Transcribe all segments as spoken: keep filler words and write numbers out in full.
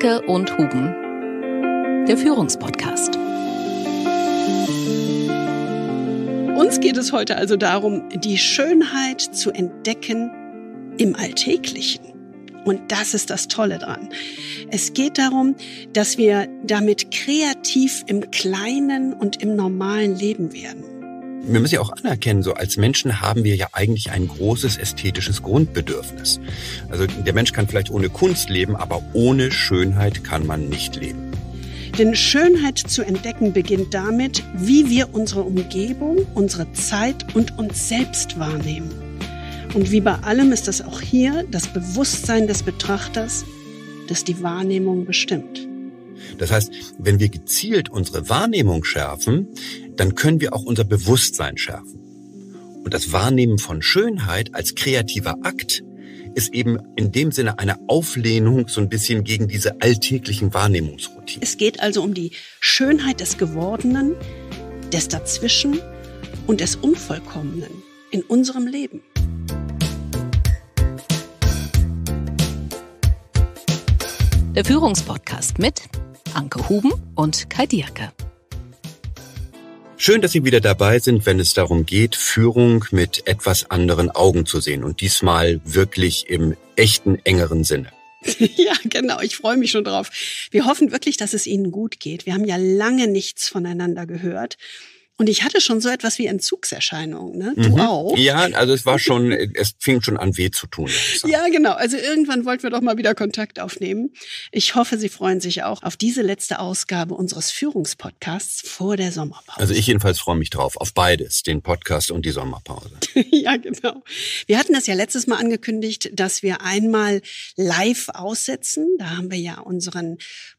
Anke und Huben, der Führungspodcast. Uns geht es heute also darum, die Schönheit zu entdecken im Alltäglichen. Und das ist das Tolle dran. Es geht darum, dass wir damit kreativ im kleinen und im normalen Leben werden. Wir müssen ja auch anerkennen, so als Menschen haben wir ja eigentlich ein großes ästhetisches Grundbedürfnis. Also der Mensch kann vielleicht ohne Kunst leben, aber ohne Schönheit kann man nicht leben. Denn Schönheit zu entdecken beginnt damit, wie wir unsere Umgebung, unsere Zeit und uns selbst wahrnehmen. Und wie bei allem ist das auch hier das Bewusstsein des Betrachters, das die Wahrnehmung bestimmt. Das heißt, wenn wir gezielt unsere Wahrnehmung schärfen, dann können wir auch unser Bewusstsein schärfen. Und das Wahrnehmen von Schönheit als kreativer Akt ist eben in dem Sinne eine Auflehnung so ein bisschen gegen diese alltäglichen Wahrnehmungsroutinen. Es geht also um die Schönheit des Gewordenen, des Dazwischen und des Unvollkommenen in unserem Leben. Der Führungspodcast mit Anke Huben und Kai Dierke. Schön, dass Sie wieder dabei sind, wenn es darum geht, Führung mit etwas anderen Augen zu sehen und diesmal wirklich im echten, engeren Sinne. Ja, genau. Ich freue mich schon drauf. Wir hoffen wirklich, dass es Ihnen gut geht. Wir haben ja lange nichts voneinander gehört. Und ich hatte schon so etwas wie Entzugserscheinungen, ne? Du mhm. auch? Ja, also es war schon, es fing schon an weh zu tun. Ja, genau. Also irgendwann wollten wir doch mal wieder Kontakt aufnehmen. Ich hoffe, Sie freuen sich auch auf diese letzte Ausgabe unseres Führungspodcasts vor der Sommerpause. Also ich jedenfalls freue mich drauf, auf beides, den Podcast und die Sommerpause. Ja, genau. Wir hatten das ja letztes Mal angekündigt, dass wir einmal live aussetzen. Da haben wir ja unseren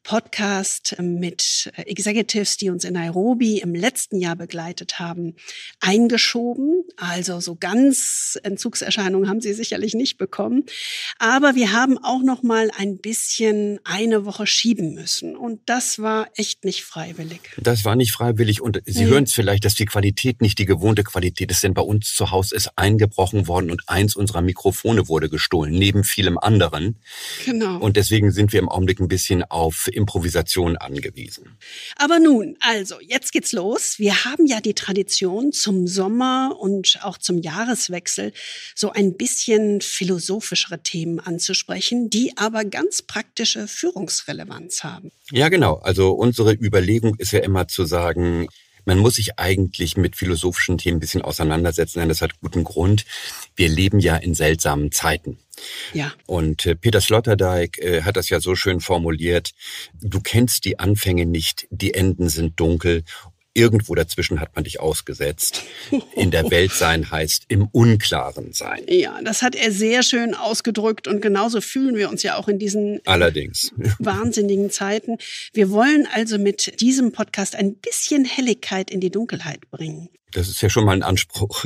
Podcast mit Executives, die uns in Nairobi im letzten Jahr begleitet haben, eingeschoben. Also so ganz Entzugserscheinungen haben Sie sicherlich nicht bekommen. Aber wir haben auch noch mal ein bisschen eine Woche schieben müssen. Und das war echt nicht freiwillig. Das war nicht freiwillig. Und Sie nee. hören es vielleicht, dass die Qualität nicht die gewohnte Qualität ist. Denn bei uns zu Hause ist eingebrochen worden und eins unserer Mikrofone wurde gestohlen, neben vielem anderen. Genau. Und deswegen sind wir im Augenblick ein bisschen auf Improvisation angewiesen. Aber nun, also, jetzt geht's los. Wir haben ja die Tradition, zum Sommer und auch zum Jahreswechsel so ein bisschen philosophischere Themen anzusprechen, die aber ganz praktische Führungsrelevanz haben. Ja, genau. Also unsere Überlegung ist ja immer zu sagen, man muss sich eigentlich mit philosophischen Themen ein bisschen auseinandersetzen, denn das hat guten Grund. Wir leben ja in seltsamen Zeiten. Ja. Und äh, Peter Sloterdijk äh, hat das ja so schön formuliert: Du kennst die Anfänge nicht, die Enden sind dunkel. Irgendwo dazwischen hat man dich ausgesetzt. In der Welt sein heißt im Unklaren sein. Ja, das hat er sehr schön ausgedrückt und genauso fühlen wir uns ja auch in diesen Allerdings wahnsinnigen Zeiten. Wir wollen also mit diesem Podcast ein bisschen Helligkeit in die Dunkelheit bringen. Das ist ja schon mal ein Anspruch.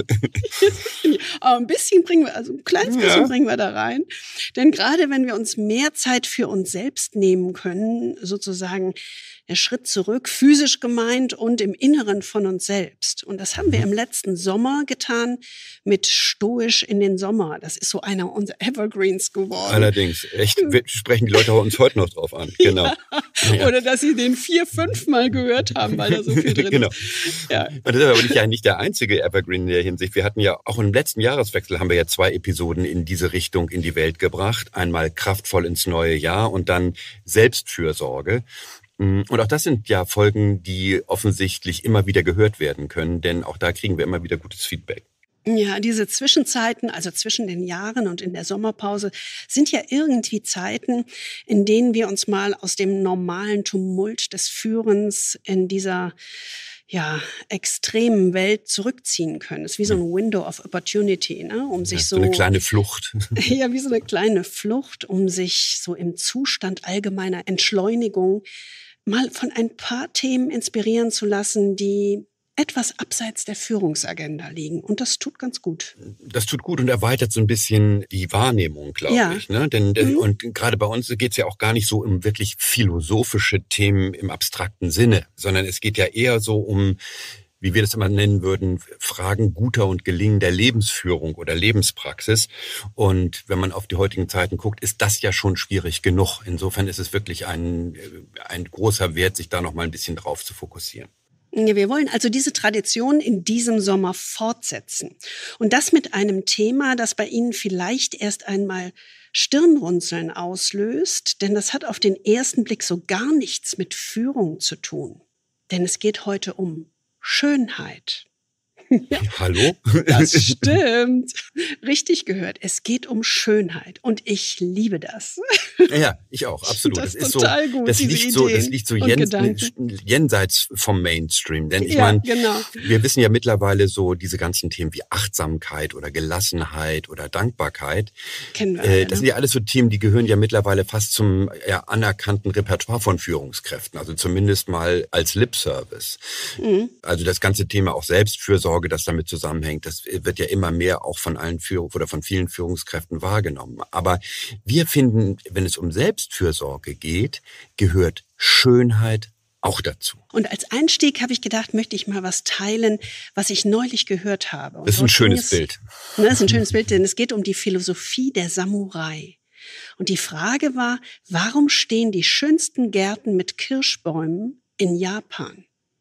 Aber ein bisschen bringen wir, also ein kleines bisschen ja. bringen wir da rein. Denn gerade wenn wir uns mehr Zeit für uns selbst nehmen können, sozusagen der Schritt zurück, physisch gemeint und im Inneren von uns selbst. Und das haben wir im letzten Sommer getan mit Stoisch in den Sommer. Das ist so einer unserer Evergreens geworden. Allerdings. Echt, sprechen die Leute uns heute noch drauf an. Genau. Ja. Ja. Oder dass sie den vier, fünf Mal gehört haben, weil da so viel drin genau. ist. Ja. Und das ist aber nicht, ja nicht der einzige Evergreen in der Hinsicht. Wir hatten ja auch im letzten Jahreswechsel haben wir ja zwei Episoden in diese Richtung in die Welt gebracht. Einmal kraftvoll ins neue Jahr und dann Selbstfürsorge. Und auch das sind ja Folgen, die offensichtlich immer wieder gehört werden können, denn auch da kriegen wir immer wieder gutes Feedback. Ja, diese Zwischenzeiten, also zwischen den Jahren und in der Sommerpause, sind ja irgendwie Zeiten, in denen wir uns mal aus dem normalen Tumult des Führens in dieser ja, extremen Welt zurückziehen können. Es ist wie so ein Window of Opportunity, ne? Um sich ja, so, so eine kleine Flucht. Ja, wie so eine kleine Flucht, um sich so im Zustand allgemeiner Entschleunigung mal von ein paar Themen inspirieren zu lassen, die etwas abseits der Führungsagenda liegen. Und das tut ganz gut. Das tut gut und erweitert so ein bisschen die Wahrnehmung, glaube ja. ich. Ne? Denn, denn mhm. Und gerade bei uns geht es ja auch gar nicht so um wirklich philosophische Themen im abstrakten Sinne, sondern es geht ja eher so um wie wir das immer nennen würden, Fragen guter und gelingender Lebensführung oder Lebenspraxis. Und wenn man auf die heutigen Zeiten guckt, ist das ja schon schwierig genug. Insofern ist es wirklich ein, ein großer Wert, sich da noch mal ein bisschen drauf zu fokussieren. Wir wollen also diese Tradition in diesem Sommer fortsetzen. Und das mit einem Thema, das bei Ihnen vielleicht erst einmal Stirnrunzeln auslöst, denn das hat auf den ersten Blick so gar nichts mit Führung zu tun. Denn es geht heute um Schönheit. Ja. Hallo? Das stimmt. Richtig gehört. Es geht um Schönheit. Und ich liebe das. Ja, ich auch, absolut. Das ist das ist total so, gut, das diese liegt so, das Ideen liegt so und jen, Gedanken. jenseits vom Mainstream. Denn ich Ja, meine, genau. wir wissen ja mittlerweile so diese ganzen Themen wie Achtsamkeit oder Gelassenheit oder Dankbarkeit. Kennen wir Äh, alle, das ne? sind ja alles so Themen, die gehören ja mittlerweile fast zum ja, anerkannten Repertoire von Führungskräften. Also zumindest mal als Lip-Service. Mhm. Also das ganze Thema auch Selbstfürsorge, das damit zusammenhängt, das wird ja immer mehr auch von allen Führung oder von vielen Führungskräften wahrgenommen. Aber wir finden, wenn es um Selbstfürsorge geht, gehört Schönheit auch dazu. Und als Einstieg habe ich gedacht, möchte ich mal was teilen, was ich neulich gehört habe. Und Das ist ein dort schönes ging es, Bild. Ne, das ist ein schönes Bild, denn es geht um die Philosophie der Samurai. Und die Frage war, warum stehen die schönsten Gärten mit Kirschbäumen in Japan?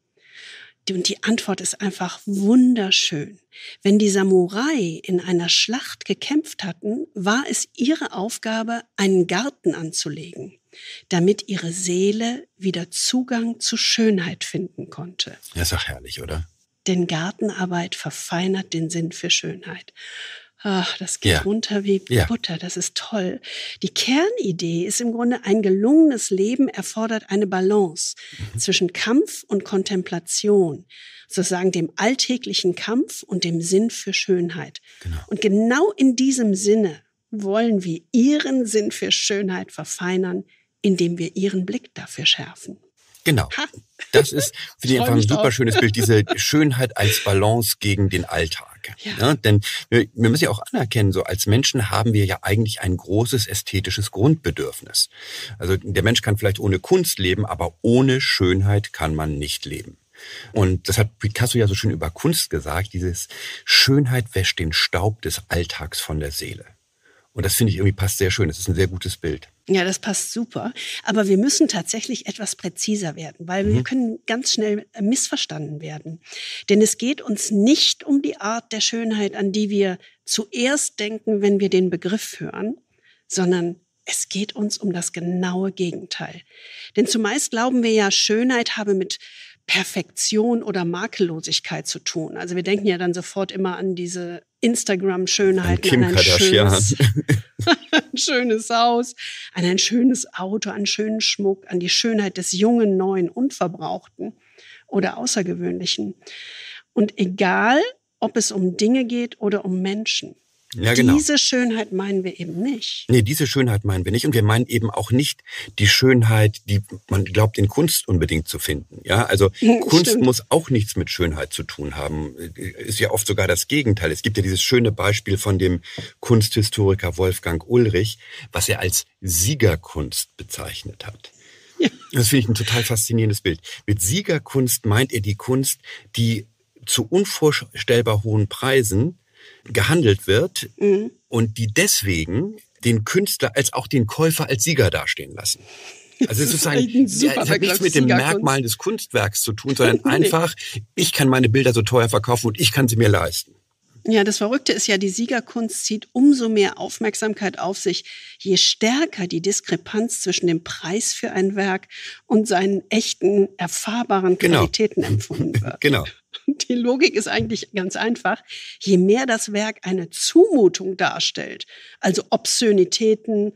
Und die Antwort ist einfach wunderschön. Wenn die Samurai in einer Schlacht gekämpft hatten, war es ihre Aufgabe, einen Garten anzulegen, damit ihre Seele wieder Zugang zu Schönheit finden konnte. Ja, ist doch herrlich, oder? Denn Gartenarbeit verfeinert den Sinn für Schönheit. Ach, das geht Ja. runter wie Ja. Butter, das ist toll. Die Kernidee ist im Grunde, ein gelungenes Leben erfordert eine Balance Mhm. zwischen Kampf und Kontemplation, sozusagen dem alltäglichen Kampf und dem Sinn für Schönheit. Genau. Und genau in diesem Sinne wollen wir Ihren Sinn für Schönheit verfeinern, indem wir Ihren Blick dafür schärfen. Genau. Ha. Das ist, finde ich, Freu einfach ein mich super drauf. schönes Bild, diese Schönheit als Balance gegen den Alltag. Ja. Ja, denn wir, wir müssen ja auch anerkennen, so als Menschen haben wir ja eigentlich ein großes ästhetisches Grundbedürfnis. Also der Mensch kann vielleicht ohne Kunst leben, aber ohne Schönheit kann man nicht leben. Und das hat Picasso ja so schön über Kunst gesagt, dieses Schönheit wäscht den Staub des Alltags von der Seele. Und das finde ich irgendwie passt sehr schön. Das ist ein sehr gutes Bild. Ja, das passt super. Aber wir müssen tatsächlich etwas präziser werden, weil Mhm. wir können ganz schnell äh, missverstanden werden. Denn es geht uns nicht um die Art der Schönheit, an die wir zuerst denken, wenn wir den Begriff hören, sondern es geht uns um das genaue Gegenteil. Denn zumeist glauben wir ja, Schönheit habe mit Perfektion oder Makellosigkeit zu tun. Also wir denken ja dann sofort immer an diese Instagram-Schönheit, Kim an ein Kardashian. schönes, ein schönes Haus, an ein schönes Auto, an schönen Schmuck, an die Schönheit des jungen, neuen, unverbrauchten oder außergewöhnlichen. Und egal, ob es um Dinge geht oder um Menschen, Ja, genau. diese Schönheit meinen wir eben nicht. Nee, diese Schönheit meinen wir nicht. Und wir meinen eben auch nicht die Schönheit, die man glaubt, in Kunst unbedingt zu finden. Ja, also Kunst Stimmt. muss auch nichts mit Schönheit zu tun haben. Ist ja oft sogar das Gegenteil. Es gibt ja dieses schöne Beispiel von dem Kunsthistoriker Wolfgang Ullrich, was er als Siegerkunst bezeichnet hat. Ja. Das finde ich ein total faszinierendes Bild. Mit Siegerkunst meint er die Kunst, die zu unvorstellbar hohen Preisen gehandelt wird Mhm. und die deswegen den Künstler als auch den Käufer als Sieger dastehen lassen. Also es ist Das ist echt ein sozusagen, super ja, es hat nichts Begriff, mit den Siegerkunst. Merkmalen des Kunstwerks zu tun, sondern Nee. einfach, ich kann meine Bilder so teuer verkaufen und ich kann sie mir leisten. Ja, das Verrückte ist ja, die Siegerkunst zieht umso mehr Aufmerksamkeit auf sich, je stärker die Diskrepanz zwischen dem Preis für ein Werk und seinen echten, erfahrbaren Genau. Qualitäten empfunden wird. Genau. Die Logik ist eigentlich ganz einfach. Je mehr das Werk eine Zumutung darstellt, also Obszönitäten,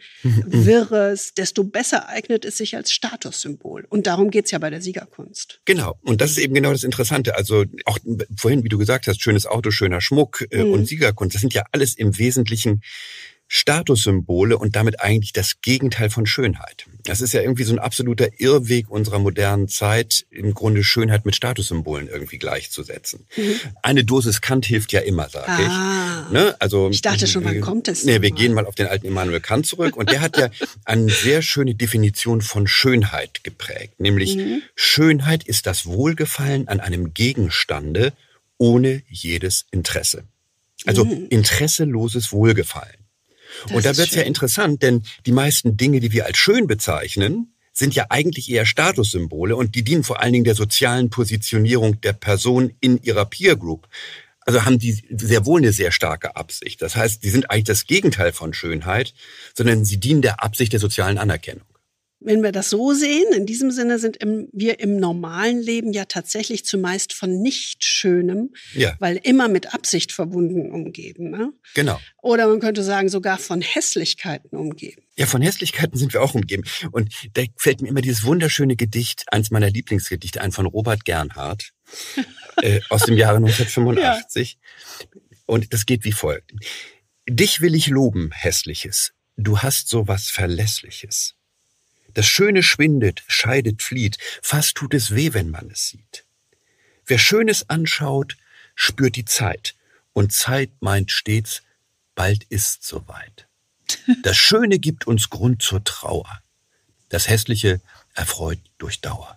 Wirres, desto besser eignet es sich als Statussymbol. Und darum geht's ja bei der Siegerkunst. Genau. Und das ist eben genau das Interessante. Also auch vorhin, wie du gesagt hast, schönes Auto, schöner Schmuck äh, Mhm. und Siegerkunst, das sind ja alles im Wesentlichen Statussymbole und damit eigentlich das Gegenteil von Schönheit. Das ist ja irgendwie so ein absoluter Irrweg unserer modernen Zeit, im Grunde Schönheit mit Statussymbolen irgendwie gleichzusetzen. Mhm. Eine Dosis Kant hilft ja immer, sage ah, ich. Ne? Also, ich dachte schon, wann kommt es? Nee, wir mal. gehen mal auf den alten Immanuel Kant zurück und der hat ja eine sehr schöne Definition von Schönheit geprägt. Nämlich, mhm. Schönheit ist das Wohlgefallen an einem Gegenstande ohne jedes Interesse. Also mhm. interesseloses Wohlgefallen. Das und da wird's ja interessant, denn die meisten Dinge, die wir als schön bezeichnen, sind ja eigentlich eher Statussymbole und die dienen vor allen Dingen der sozialen Positionierung der Person in ihrer Peer Group. Also haben die sehr wohl eine sehr starke Absicht. Das heißt, die sind eigentlich das Gegenteil von Schönheit, sondern sie dienen der Absicht der sozialen Anerkennung. Wenn wir das so sehen, in diesem Sinne sind im, wir im normalen Leben ja tatsächlich zumeist von Nichtschönem, ja. weil immer mit Absicht verbunden umgeben. Ne? Genau. Oder man könnte sagen, sogar von Hässlichkeiten umgeben. Ja, von Hässlichkeiten sind wir auch umgeben. Und da fällt mir immer dieses wunderschöne Gedicht, eins meiner Lieblingsgedichte ein, von Robert Gernhardt äh, aus dem Jahre neunzehnhundertfünfundachtzig. Ja. Und das geht wie folgt. Dich will ich loben, Hässliches. Du hast so was Verlässliches. Das Schöne schwindet, scheidet, flieht, fast tut es weh, wenn man es sieht. Wer Schönes anschaut, spürt die Zeit, und Zeit meint stets, bald ist's soweit. Das Schöne gibt uns Grund zur Trauer, das Hässliche erfreut durch Dauer.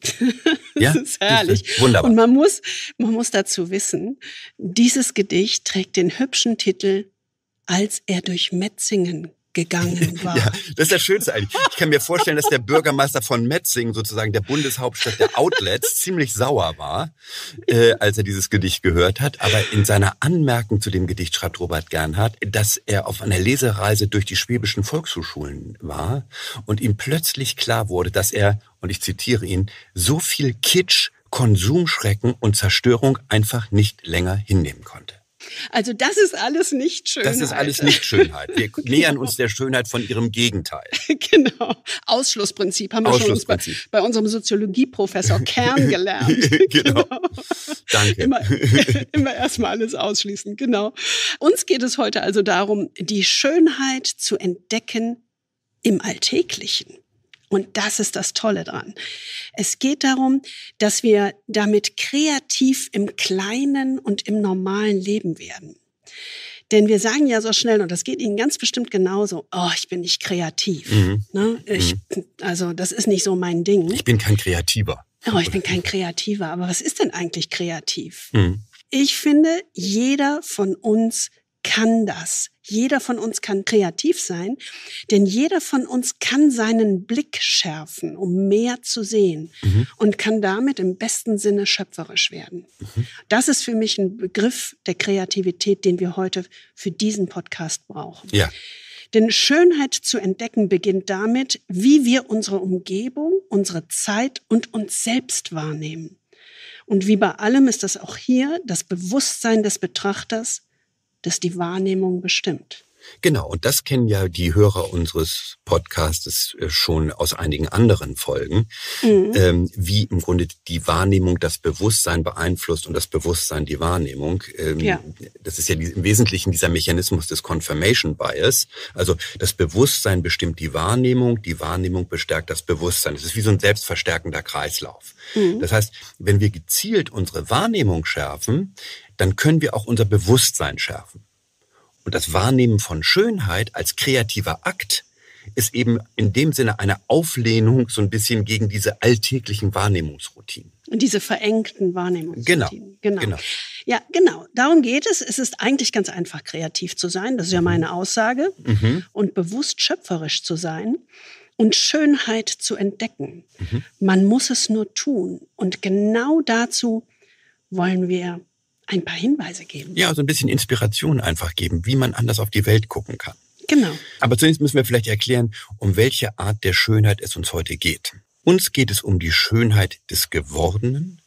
Ja, das ist herrlich. Das ist wunderbar. Und man muss, man muss dazu wissen, dieses Gedicht trägt den hübschen Titel Als er durch Metzingen gegangen war. Ja, das ist das Schönste eigentlich. Ich kann mir vorstellen, dass der Bürgermeister von Metzingen, sozusagen der Bundeshauptstadt der Outlets, ziemlich sauer war, äh, als er dieses Gedicht gehört hat. Aber in seiner Anmerkung zu dem Gedicht schreibt Robert Gernhardt, dass er auf einer Lesereise durch die schwäbischen Volkshochschulen war und ihm plötzlich klar wurde, dass er, und ich zitiere ihn, so viel Kitsch, Konsumschrecken und Zerstörung einfach nicht länger hinnehmen konnte. Also das ist alles nicht Schönheit. Das ist alles nicht Schönheit. Wir nähern uns der Schönheit von ihrem Gegenteil. Genau. Ausschlussprinzip haben wir Ausschlussprinzip. schon bei, bei unserem Soziologieprofessor Kern gelernt. Genau. genau. Danke. Immer, immer erstmal alles ausschließen. Genau. Uns geht es heute also darum, die Schönheit zu entdecken im Alltäglichen. Und das ist das Tolle dran. Es geht darum, dass wir damit kreativ im Kleinen und im normalen Leben werden. Denn wir sagen ja so schnell, und das geht Ihnen ganz bestimmt genauso, oh, ich bin nicht kreativ. Mhm. Ne? Ich, also das ist nicht so mein Ding. Ich bin kein Kreativer. Oh, ich bin kein Kreativer. Aber was ist denn eigentlich kreativ? Mhm. Ich finde, jeder von uns kann das. Jeder von uns kann kreativ sein, denn jeder von uns kann seinen Blick schärfen, um mehr zu sehen mhm. und kann damit im besten Sinne schöpferisch werden. Mhm. Das ist für mich ein Begriff der Kreativität, den wir heute für diesen Podcast brauchen. Ja. Denn Schönheit zu entdecken beginnt damit, wie wir unsere Umgebung, unsere Zeit und uns selbst wahrnehmen. Und wie bei allem ist das auch hier das Bewusstsein des Betrachters, das die Wahrnehmung bestimmt. Genau, und das kennen ja die Hörer unseres Podcasts schon aus einigen anderen Folgen, mhm. ähm, wie im Grunde die Wahrnehmung das Bewusstsein beeinflusst und das Bewusstsein die Wahrnehmung. Ähm, ja. Das ist ja die, im Wesentlichen dieser Mechanismus des Confirmation Bias. Also das Bewusstsein bestimmt die Wahrnehmung, die Wahrnehmung bestärkt das Bewusstsein. Das ist wie so ein selbstverstärkender Kreislauf. Mhm. Das heißt, wenn wir gezielt unsere Wahrnehmung schärfen, dann können wir auch unser Bewusstsein schärfen. Und das Wahrnehmen von Schönheit als kreativer Akt ist eben in dem Sinne eine Auflehnung so ein bisschen gegen diese alltäglichen Wahrnehmungsroutinen. Und diese verengten Wahrnehmungsroutinen. Genau, genau. genau. Ja, genau. Darum geht es. Es ist eigentlich ganz einfach, kreativ zu sein. Das ist ja meine Aussage. Mhm. Und bewusst schöpferisch zu sein und Schönheit zu entdecken. Mhm. Man muss es nur tun. Und genau dazu wollen wir ein paar Hinweise geben. Ja, so ein bisschen Inspiration einfach geben, wie man anders auf die Welt gucken kann. Genau. Aber zunächst müssen wir vielleicht erklären, um welche Art der Schönheit es uns heute geht. Uns geht es um die Schönheit des Gewordenen,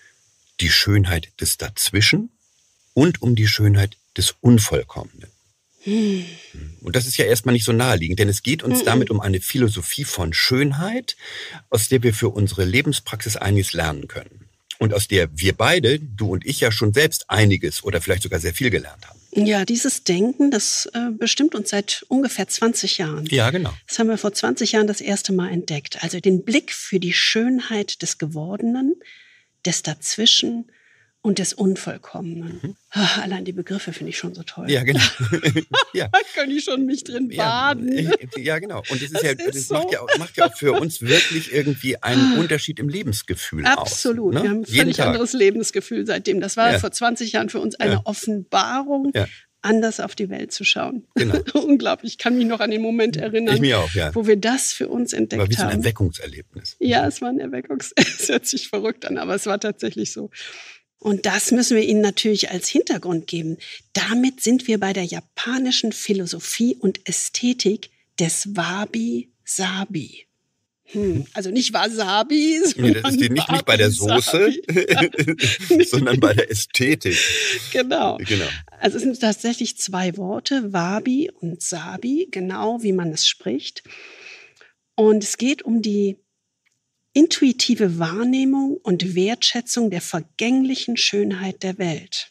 die Schönheit des Dazwischen und um die Schönheit des Unvollkommenen. Hm. Und das ist ja erstmal nicht so naheliegend, denn es geht uns hm. damit um eine Philosophie von Schönheit, aus der wir für unsere Lebenspraxis einiges lernen können. Und aus der wir beide, du und ich, ja schon selbst einiges oder vielleicht sogar sehr viel gelernt haben. Ja, dieses Denken, das äh, bestimmt uns seit ungefähr zwanzig Jahren. Ja, genau. Das haben wir vor zwanzig Jahren das erste Mal entdeckt. Also den Blick für die Schönheit des Gewordenen, des Dazwischen und des Unvollkommenen. Mhm. Ach, allein die Begriffe finde ich schon so toll. Ja, genau. Ja. Da kann ich schon mich drin baden. Ja, ja, genau. Und das, ist das ja, ist das so. macht, ja auch, macht ja auch für uns wirklich irgendwie einen Unterschied im Lebensgefühl Absolut. aus. Absolut. Ne? Wir haben ein Jeden völlig Tag. anderes Lebensgefühl seitdem. Das war Ja. vor zwanzig Jahren für uns eine Ja. Offenbarung, Ja. anders auf die Welt zu schauen. Genau. Unglaublich. Ich kann mich noch an den Moment erinnern, Ich mir auch, ja. wo wir das für uns entdeckt War wie so ein haben. Erweckungserlebnis. Ja, es war ein Erweckungs... Es hört sich verrückt an, aber es war tatsächlich so. Und das müssen wir Ihnen natürlich als Hintergrund geben. Damit sind wir bei der japanischen Philosophie und Ästhetik des Wabi-Sabi. Hm, also nicht Wasabi, sondern Nee, das ist die nicht, nicht bei der Soße, sondern bei der Ästhetik. Genau. Genau. Also es sind tatsächlich zwei Worte, Wabi und Sabi, genau wie man es spricht. Und es geht um die intuitive Wahrnehmung und Wertschätzung der vergänglichen Schönheit der Welt.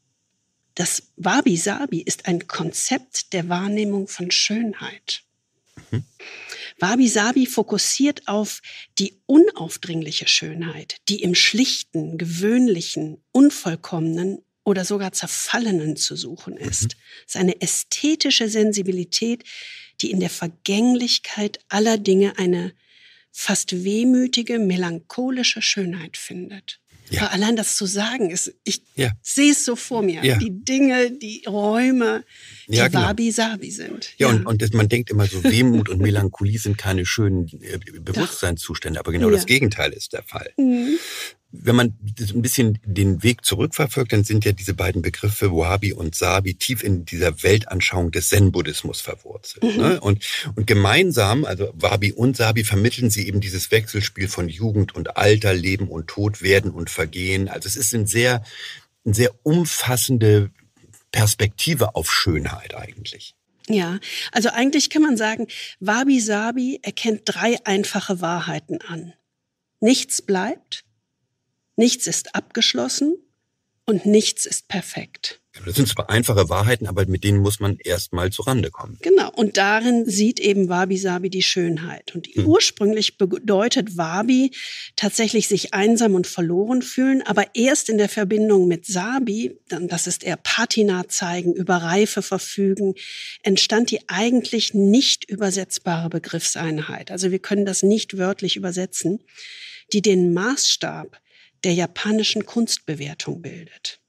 Das Wabi-Sabi ist ein Konzept der Wahrnehmung von Schönheit. Mhm. Wabi-Sabi fokussiert auf die unaufdringliche Schönheit, die im Schlichten, Gewöhnlichen, Unvollkommenen oder sogar Zerfallenen zu suchen ist. Mhm. Es ist eine ästhetische Sensibilität, die in der Vergänglichkeit aller Dinge eine fast wehmütige, melancholische Schönheit findet. Ja. Aber allein das zu sagen, ist, ich ja. sehe es so vor mir. Ja. Die Dinge, die Räume, die ja, genau. Wabi-Sabi sind. Ja, ja. und, und das, man denkt immer so, Wehmut und Melancholie sind keine schönen äh, Bewusstseinszustände, aber genau ja. das Gegenteil ist der Fall. Mhm. Wenn man ein bisschen den Weg zurückverfolgt, dann sind ja diese beiden Begriffe Wabi und Sabi tief in dieser Weltanschauung des Zen-Buddhismus verwurzelt. Mhm. Ne? Und, und gemeinsam, also Wabi und Sabi, vermitteln sie eben dieses Wechselspiel von Jugend und Alter, Leben und Tod, Werden und Vergehen. Also es ist eine sehr, eine sehr umfassende Perspektive auf Schönheit eigentlich. Ja, also eigentlich kann man sagen, Wabi-Sabi erkennt drei einfache Wahrheiten an. Nichts bleibt. Nichts ist abgeschlossen und nichts ist perfekt. Das sind zwar einfache Wahrheiten, aber mit denen muss man erst mal zurande kommen. Genau, und darin sieht eben Wabi-Sabi die Schönheit. Und hm. ursprünglich bedeutet Wabi tatsächlich sich einsam und verloren fühlen, aber erst in der Verbindung mit Sabi, das ist eher Patina zeigen, über Reife verfügen, entstand die eigentlich nicht übersetzbare Begriffseinheit. Also wir können das nicht wörtlich übersetzen, die den Maßstab der japanischen Kunstbewertung bildet.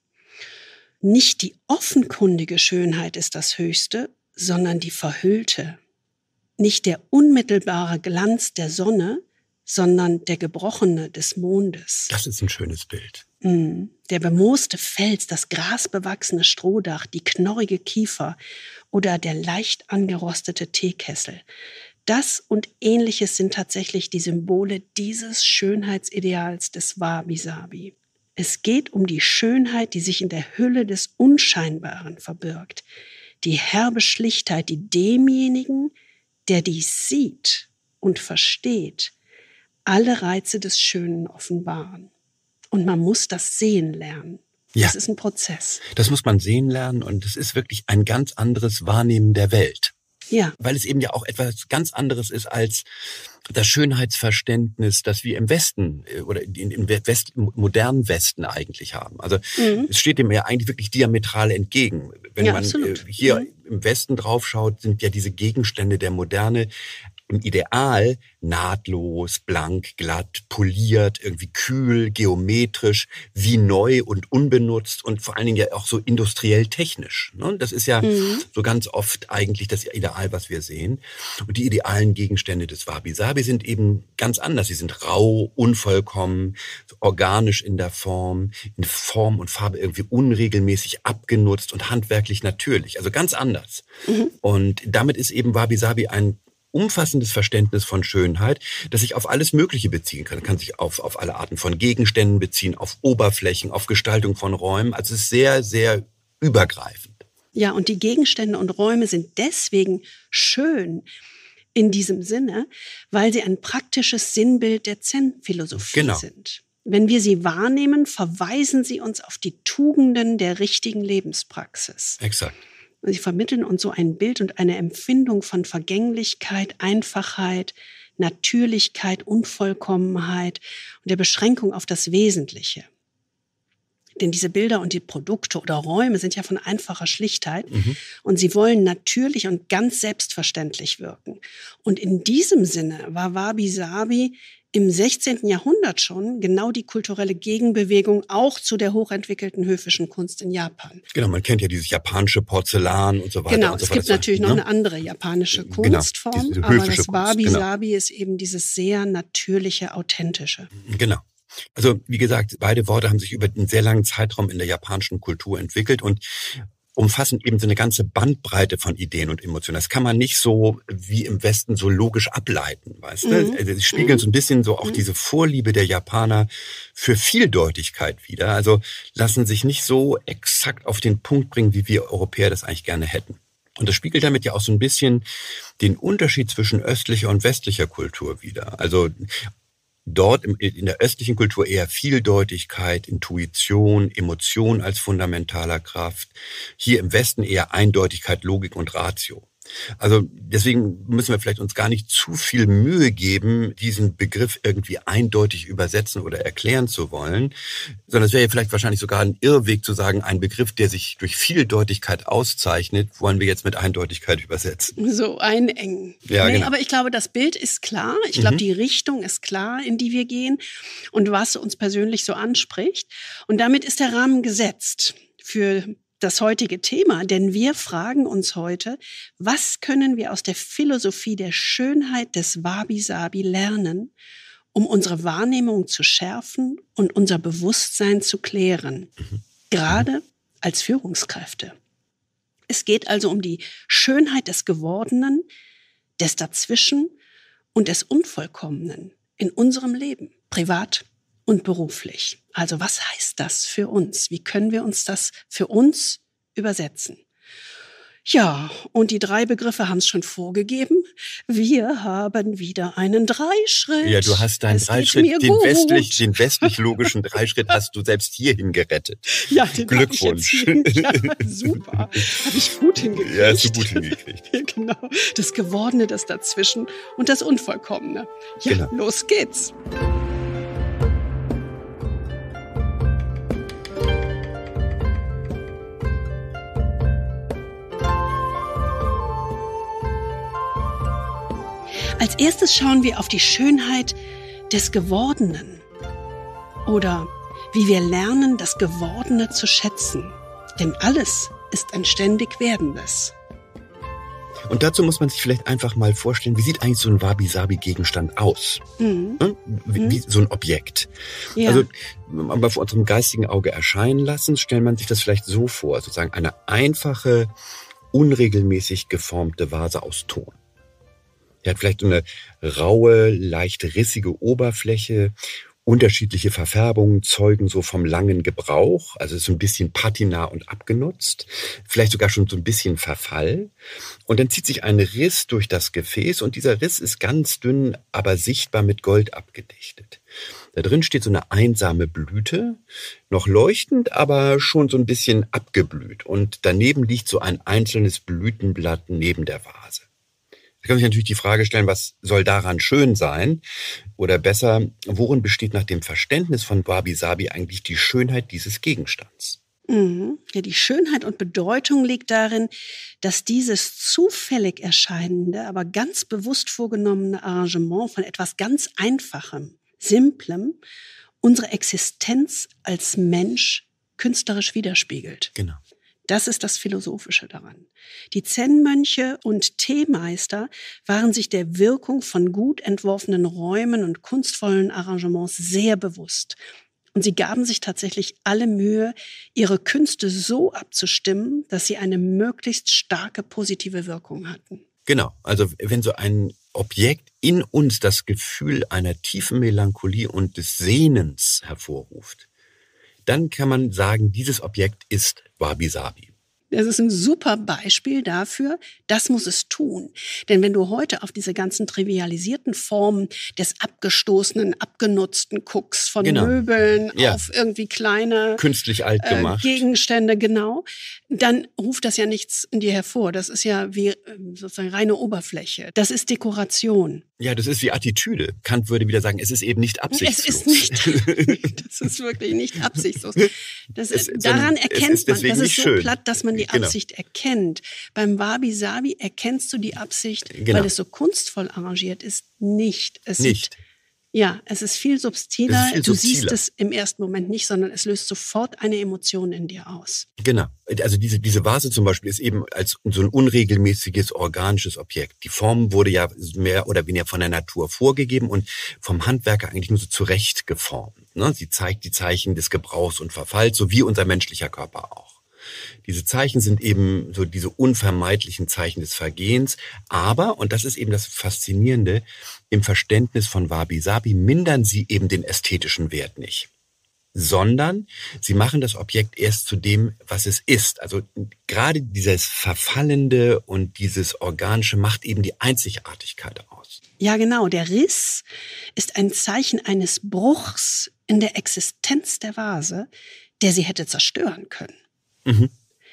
Nicht die offenkundige Schönheit ist das Höchste, sondern die verhüllte. Nicht der unmittelbare Glanz der Sonne, sondern der gebrochene des Mondes. Das ist ein schönes Bild. Der bemooste Fels, das grasbewachsene Strohdach, die knorrige Kiefer oder der leicht angerostete Teekessel. Das und Ähnliches sind tatsächlich die Symbole dieses Schönheitsideals des Wabi-Sabi. Es geht um die Schönheit, die sich in der Hülle des Unscheinbaren verbirgt. Die herbe Schlichtheit, die demjenigen, der dies sieht und versteht, alle Reize des Schönen offenbaren. Und man muss das sehen lernen. Ja. Das ist ein Prozess. Das muss man sehen lernen und es ist wirklich ein ganz anderes Wahrnehmen der Welt. Ja. Weil es eben ja auch etwas ganz anderes ist als das Schönheitsverständnis, das wir im Westen oder im West, im modernen Westen eigentlich haben. Also mhm. es steht dem ja eigentlich wirklich diametral entgegen. Wenn ja, man absolut. hier mhm. im Westen draufschaut, sind ja diese Gegenstände der Moderne im Ideal nahtlos, blank, glatt, poliert, irgendwie kühl, geometrisch, wie neu und unbenutzt und vor allen Dingen ja auch so industriell technisch. Das ist ja mhm. so ganz oft eigentlich das Ideal, was wir sehen. Und die idealen Gegenstände des Wabi-Sabi sind eben ganz anders. Sie sind rau, unvollkommen, organisch in der Form, in Form und Farbe irgendwie unregelmäßig abgenutzt und handwerklich natürlich. Also ganz anders. Mhm. Und damit ist eben Wabi-Sabi ein umfassendes Verständnis von Schönheit, das sich auf alles Mögliche beziehen kann. Kann sich auf, auf alle Arten von Gegenständen beziehen, auf Oberflächen, auf Gestaltung von Räumen. Also es ist sehr, sehr übergreifend. Ja, und die Gegenstände und Räume sind deswegen schön in diesem Sinne, weil sie ein praktisches Sinnbild der Zen-Philosophie genau. sind. Wenn wir sie wahrnehmen, verweisen sie uns auf die Tugenden der richtigen Lebenspraxis. Exakt. Sie vermitteln uns so ein Bild und eine Empfindung von Vergänglichkeit, Einfachheit, Natürlichkeit, Unvollkommenheit und der Beschränkung auf das Wesentliche. Denn diese Bilder und die Produkte oder Räume sind ja von einfacher Schlichtheit mhm. und sie wollen natürlich und ganz selbstverständlich wirken. Und in diesem Sinne war Wabi Sabi im sechzehnten Jahrhundert schon genau die kulturelle Gegenbewegung auch zu der hochentwickelten höfischen Kunst in Japan. Genau, man kennt ja dieses japanische Porzellan und so weiter. Genau, und so es gibt weiter. natürlich noch ne? eine andere japanische Genau, Kunstform, diese aber höfische das Kunst, Wabi genau. Sabi ist eben dieses sehr natürliche, authentische. Genau. Also wie gesagt, beide Worte haben sich über einen sehr langen Zeitraum in der japanischen Kultur entwickelt und umfassen eben so eine ganze Bandbreite von Ideen und Emotionen. Das kann man nicht so wie im Westen so logisch ableiten, weißt du? Mhm. Also sie spiegeln so ein bisschen so auch Mhm. diese Vorliebe der Japaner für Vieldeutigkeit wider. Also lassen sich nicht so exakt auf den Punkt bringen, wie wir Europäer das eigentlich gerne hätten. Und das spiegelt damit ja auch so ein bisschen den Unterschied zwischen östlicher und westlicher Kultur wider. Also dort in der östlichen Kultur eher Vieldeutigkeit, Intuition, Emotion als fundamentaler Kraft. Hier im Westen eher Eindeutigkeit, Logik und Ratio. Also deswegen müssen wir vielleicht uns gar nicht zu viel Mühe geben, diesen Begriff irgendwie eindeutig übersetzen oder erklären zu wollen, sondern es wäre ja vielleicht wahrscheinlich sogar ein Irrweg zu sagen, ein Begriff, der sich durch Vieldeutigkeit auszeichnet, wollen wir jetzt mit Eindeutigkeit übersetzen. So einengen. Ja, nee, genau. Aber ich glaube, das Bild ist klar. Ich glaube, Mhm. die Richtung ist klar, in die wir gehen und was uns persönlich so anspricht. Und damit ist der Rahmen gesetzt für das heutige Thema, denn wir fragen uns heute, was können wir aus der Philosophie der Schönheit des Wabi Sabi lernen, um unsere Wahrnehmung zu schärfen und unser Bewusstsein zu klären, Mhm. gerade als Führungskräfte. Es geht also um die Schönheit des Gewordenen, des Dazwischen und des Unvollkommenen in unserem Leben, privat und beruflich. Also was heißt das für uns? Wie können wir uns das für uns übersetzen? Ja, und die drei Begriffe haben es schon vorgegeben. Wir haben wieder einen Dreischritt. Ja, du hast deinen Es geht Dreischritt, mir den gut. westlich, den westlich logischen Dreischritt hast du selbst hierhin gerettet. Ja, den Glückwunsch. hab ich jetzt hier. Ja, super. Habe ich gut hingekriegt. Ja, hast du gut hingekriegt. Genau. Das Gewordene, das Dazwischen und das Unvollkommene. Ja, Genau. los geht's. Als erstes schauen wir auf die Schönheit des Gewordenen oder wie wir lernen, das Gewordene zu schätzen. Denn alles ist ein ständig Werdendes. Und dazu muss man sich vielleicht einfach mal vorstellen, wie sieht eigentlich so ein Wabi-Sabi-Gegenstand aus? Mhm. Hm? Wie, wie so ein Objekt. Ja. Also, mal vor unserem geistigen Auge erscheinen lassen, stellt man sich das vielleicht so vor, sozusagen eine einfache, unregelmäßig geformte Vase aus Ton. Die hat vielleicht so eine raue, leicht rissige Oberfläche. Unterschiedliche Verfärbungen zeugen so vom langen Gebrauch. Also ist so ein bisschen Patina und abgenutzt. Vielleicht sogar schon so ein bisschen Verfall. Und dann zieht sich ein Riss durch das Gefäß. Und dieser Riss ist ganz dünn, aber sichtbar mit Gold abgedichtet. Da drin steht so eine einsame Blüte. Noch leuchtend, aber schon so ein bisschen abgeblüht. Und daneben liegt so ein einzelnes Blütenblatt neben der Vase. Da kann man sich natürlich die Frage stellen, was soll daran schön sein? Oder besser, worin besteht nach dem Verständnis von Wabi Sabi eigentlich die Schönheit dieses Gegenstands? Mhm. Ja, die Schönheit und Bedeutung liegt darin, dass dieses zufällig erscheinende, aber ganz bewusst vorgenommene Arrangement von etwas ganz Einfachem, Simplem, unsere Existenz als Mensch künstlerisch widerspiegelt. Genau. Das ist das Philosophische daran. Die Zen-Mönche und Teemeister waren sich der Wirkung von gut entworfenen Räumen und kunstvollen Arrangements sehr bewusst. Und sie gaben sich tatsächlich alle Mühe, ihre Künste so abzustimmen, dass sie eine möglichst starke positive Wirkung hatten. Genau, also wenn so ein Objekt in uns das Gefühl einer tiefen Melancholie und des Sehnens hervorruft, dann kann man sagen, dieses Objekt ist Wabi Sabi. Das ist ein super Beispiel dafür, das muss es tun. Denn wenn du heute auf diese ganzen trivialisierten Formen des Abgestoßenen, Abgenutzten guckst, von genau. Möbeln ja. auf irgendwie kleine künstlich alt gemacht. Äh, Gegenstände, genau, dann ruft das ja nichts in dir hervor. Das ist ja wie sozusagen reine Oberfläche. Das ist Dekoration. Ja, das ist die Attitüde. Kant würde wieder sagen, es ist eben nicht absichtslos. Es ist nicht, das ist wirklich nicht absichtslos. Das ist, es, daran erkennt ist man, das ist so schön. platt, dass man die Absicht genau. erkennt. Beim Wabi-Sabi erkennst du die Absicht, genau. weil es so kunstvoll arrangiert ist, nicht. Es nicht. Sieht, ja, es ist viel subtiler. Ist viel du subtiler. siehst es im ersten Moment nicht, sondern es löst sofort eine Emotion in dir aus. Genau. Also diese, diese Vase zum Beispiel ist eben als so ein unregelmäßiges organisches Objekt. Die Form wurde ja mehr oder weniger von der Natur vorgegeben und vom Handwerker eigentlich nur so zurecht geformt. Ne? Sie zeigt die Zeichen des Gebrauchs und Verfalls, so wie unser menschlicher Körper auch. Diese Zeichen sind eben so diese unvermeidlichen Zeichen des Vergehens. Aber, und das ist eben das Faszinierende, im Verständnis von Wabi-Sabi mindern sie eben den ästhetischen Wert nicht. Sondern sie machen das Objekt erst zu dem, was es ist. Also gerade dieses Verfallende und dieses Organische macht eben die Einzigartigkeit aus. Ja, genau. Der Riss ist ein Zeichen eines Bruchs in der Existenz der Vase, der sie hätte zerstören können. Mhm.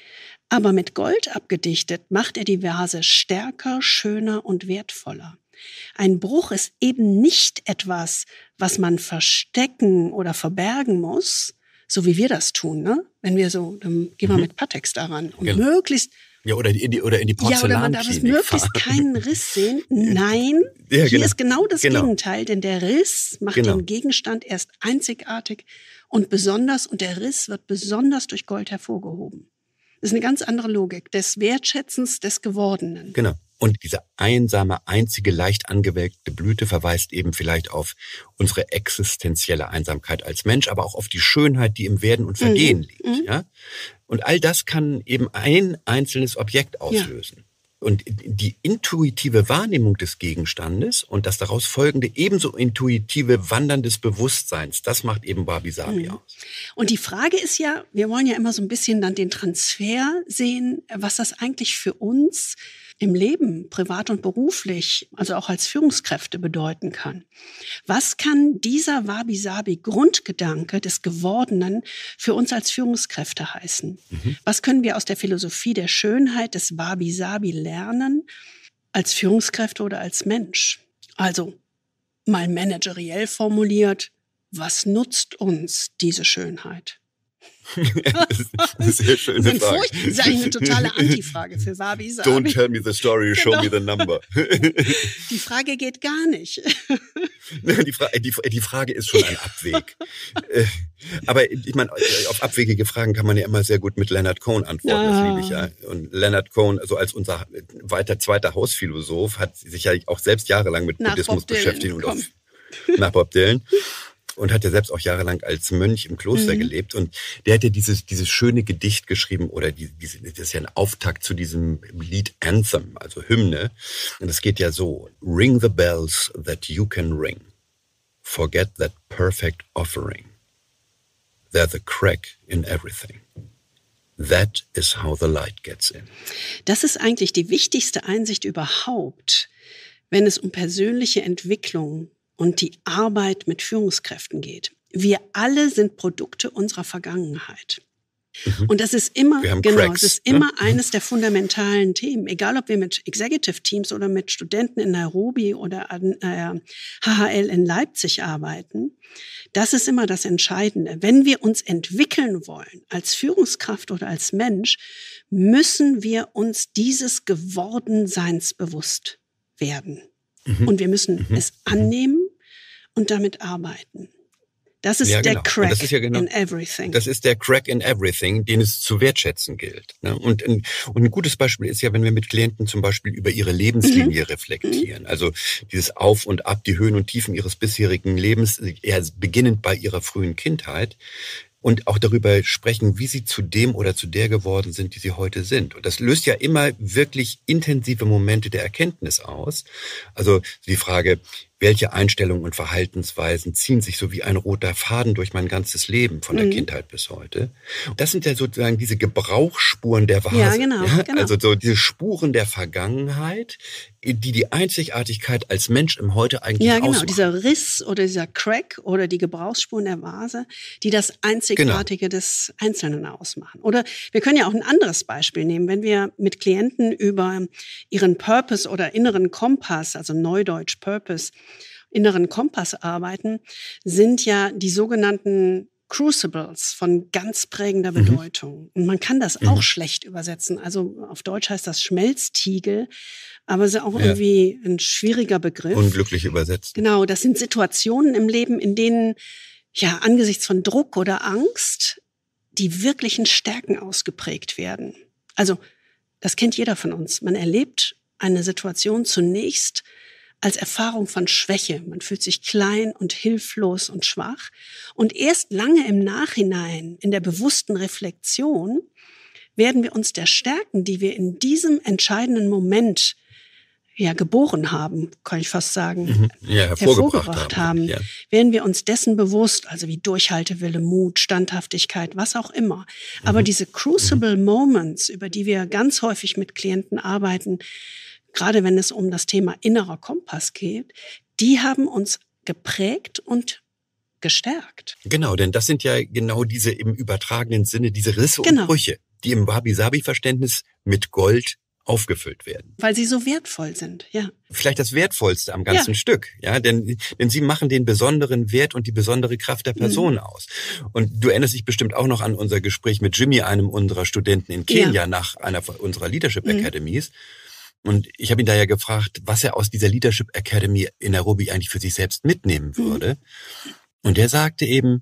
Aber mit Gold abgedichtet macht er die Vase stärker, schöner und wertvoller. Ein Bruch ist eben nicht etwas, was man verstecken oder verbergen muss, so wie wir das tun, ne? Wenn wir so, dann gehen wir mhm. mit Pateks daran und genau. möglichst ja, oder in die, oder in die Porzellanklinik Ja, oder man darf es möglichst keinen Riss sehen. Nein, ja, hier genau. ist genau das genau. Gegenteil, denn der Riss macht genau. den Gegenstand erst einzigartig und besonders, und der Riss wird besonders durch Gold hervorgehoben. Das ist eine ganz andere Logik des Wertschätzens des Gewordenen. Genau. Und diese einsame, einzige, leicht angewelkte Blüte verweist eben vielleicht auf unsere existenzielle Einsamkeit als Mensch, aber auch auf die Schönheit, die im Werden und Vergehen mhm. liegt. Mhm. Ja? Und all das kann eben ein einzelnes Objekt auslösen. Ja. Und die intuitive Wahrnehmung des Gegenstandes und das daraus folgende ebenso intuitive Wandern des Bewusstseins, das macht eben Wabi-Sabi mhm. aus. Und die Frage ist ja, wir wollen ja immer so ein bisschen dann den Transfer sehen, was das eigentlich für uns im Leben, privat und beruflich, also auch als Führungskräfte bedeuten kann. Was kann dieser Wabi-Sabi-Grundgedanke des Gewordenen für uns als Führungskräfte heißen? Mhm. Was können wir aus der Philosophie der Schönheit des Wabi-Sabi lernen als Führungskräfte oder als Mensch? Also mal manageriell formuliert, was nutzt uns diese Schönheit? Das ist eine sehr schöne Frage. Furcht, das ist eigentlich eine totale Antifrage für Wabi-Sabi. Don't tell me the story, show genau. me the number. Die Frage geht gar nicht. Die, Fra- die, die Frage ist schon ein Abweg. Aber ich meine, auf abwegige Fragen kann man ja immer sehr gut mit Leonard Cohen antworten. Das liebe ich ja. Und Leonard Cohen, also als unser weiter zweiter Hausphilosoph, hat sich ja auch selbst jahrelang mit nach Buddhismus beschäftigt und auf, Komm. nach Bob Dylan. Und hat ja selbst auch jahrelang als Mönch im Kloster mhm. gelebt. Und der hat ja dieses, dieses schöne Gedicht geschrieben, oder die, diese, das ist ja ein Auftakt zu diesem Lied Anthem, also Hymne. Und das geht ja so: Ring the bells that you can ring. Forget that perfect offering. There's a crack in everything. That is how the light gets in. Das ist eigentlich die wichtigste Einsicht überhaupt, wenn es um persönliche Entwicklung und die Arbeit mit Führungskräften geht. Wir alle sind Produkte unserer Vergangenheit. Mhm. Und das ist immer, genau, Cracks, es ist ne? immer eines der fundamentalen Themen. Egal, ob wir mit Executive Teams oder mit Studenten in Nairobi oder an äh, H H L in Leipzig arbeiten. Das ist immer das Entscheidende. Wenn wir uns entwickeln wollen, als Führungskraft oder als Mensch, müssen wir uns dieses Gewordenseins bewusst werden. Mhm. Und wir müssen mhm. es annehmen und damit arbeiten. Das ist ja, der genau. Crack das ist ja genau, in everything. Das ist der Crack in everything, den es zu wertschätzen gilt. Und ein, und ein gutes Beispiel ist ja, wenn wir mit Klienten zum Beispiel über ihre Lebenslinie mhm. reflektieren. Also dieses Auf und Ab, die Höhen und Tiefen ihres bisherigen Lebens, eher beginnend bei ihrer frühen Kindheit. Und auch darüber sprechen, wie sie zu dem oder zu der geworden sind, die sie heute sind. Und das löst ja immer wirklich intensive Momente der Erkenntnis aus. Also die Frage, welche Einstellungen und Verhaltensweisen ziehen sich so wie ein roter Faden durch mein ganzes Leben von der mhm. Kindheit bis heute. Das sind ja sozusagen diese Gebrauchsspuren der Vase. Ja, genau, ja? genau. Also so diese Spuren der Vergangenheit, die die Einzigartigkeit als Mensch im Heute eigentlich Ja, genau, ausmachen. dieser Riss oder dieser Crack oder die Gebrauchsspuren der Vase, die das Einzigartige genau. des Einzelnen ausmachen. Oder wir können ja auch ein anderes Beispiel nehmen, wenn wir mit Klienten über ihren Purpose oder inneren Kompass, also Neudeutsch Purpose, inneren Kompass arbeiten, sind ja die sogenannten Crucibles von ganz prägender Bedeutung. Mhm. Und man kann das auch mhm. schlecht übersetzen. Also auf Deutsch heißt das Schmelztiegel, aber es ist auch ja. irgendwie ein schwieriger Begriff. Unglücklich übersetzt. Genau, das sind Situationen im Leben, in denen ja angesichts von Druck oder Angst die wirklichen Stärken ausgeprägt werden. Also das kennt jeder von uns. Man erlebt eine Situation zunächst als Erfahrung von Schwäche. Man fühlt sich klein und hilflos und schwach. Und erst lange im Nachhinein, in der bewussten Reflexion, werden wir uns der Stärken, die wir in diesem entscheidenden Moment ja geboren haben, kann ich fast sagen, mhm. ja, hervorgebracht, hervorgebracht haben, haben. Ja. werden wir uns dessen bewusst, also wie Durchhaltewille, Mut, Standhaftigkeit, was auch immer. Mhm. Aber diese Crucible mhm. Moments, über die wir ganz häufig mit Klienten arbeiten, gerade wenn es um das Thema innerer Kompass geht, die haben uns geprägt und gestärkt. Genau, denn das sind ja genau diese im übertragenen Sinne, diese Risse genau. und Brüche, die im Wabi-Sabi-Verständnis mit Gold aufgefüllt werden. Weil sie so wertvoll sind, ja. Vielleicht das Wertvollste am ganzen ja. Stück, ja, denn, denn sie machen den besonderen Wert und die besondere Kraft der Person mhm. aus. Und du erinnerst dich bestimmt auch noch an unser Gespräch mit Jimmy, einem unserer Studenten in Kenia, ja. nach einer unserer Leadership mhm. Academies. Und ich habe ihn da ja gefragt, was er aus dieser Leadership Academy in Nairobi eigentlich für sich selbst mitnehmen würde. Mhm. Und er sagte eben,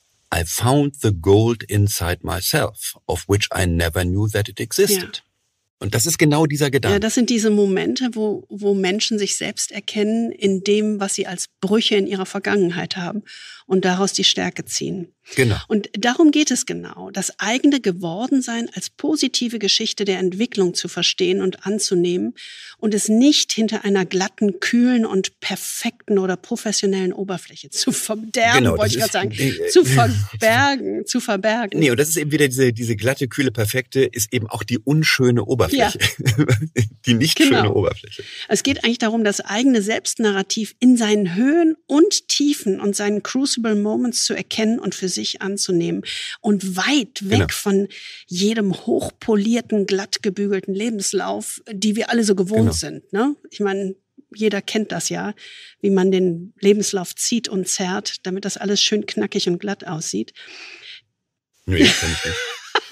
I found the gold inside myself, of which I never knew that it existed. Ja. Und das ist genau dieser Gedanke. Ja, das sind diese Momente, wo, wo Menschen sich selbst erkennen in dem, was sie als Brüche in ihrer Vergangenheit haben und daraus die Stärke ziehen. Genau. Und darum geht es genau, das eigene Gewordensein als positive Geschichte der Entwicklung zu verstehen und anzunehmen und es nicht hinter einer glatten, kühlen und perfekten oder professionellen Oberfläche zu verderben, genau, wollte ich gerade sagen, äh, zu verbergen, zu verbergen. Nee, und das ist eben wieder diese, diese glatte, kühle, perfekte, ist eben auch die unschöne Oberfläche. Ja. Die nicht genau. schöne Oberfläche. Es geht eigentlich darum, das eigene Selbstnarrativ in seinen Höhen und Tiefen und seinen Crucible Moments zu erkennen und für sich anzunehmen und weit weg genau. von jedem hochpolierten, glatt gebügelten Lebenslauf, die wir alle so gewohnt genau. sind. Ne? Ich meine, jeder kennt das ja, wie man den Lebenslauf zieht und zerrt, damit das alles schön knackig und glatt aussieht. Nee, das kann ich nicht.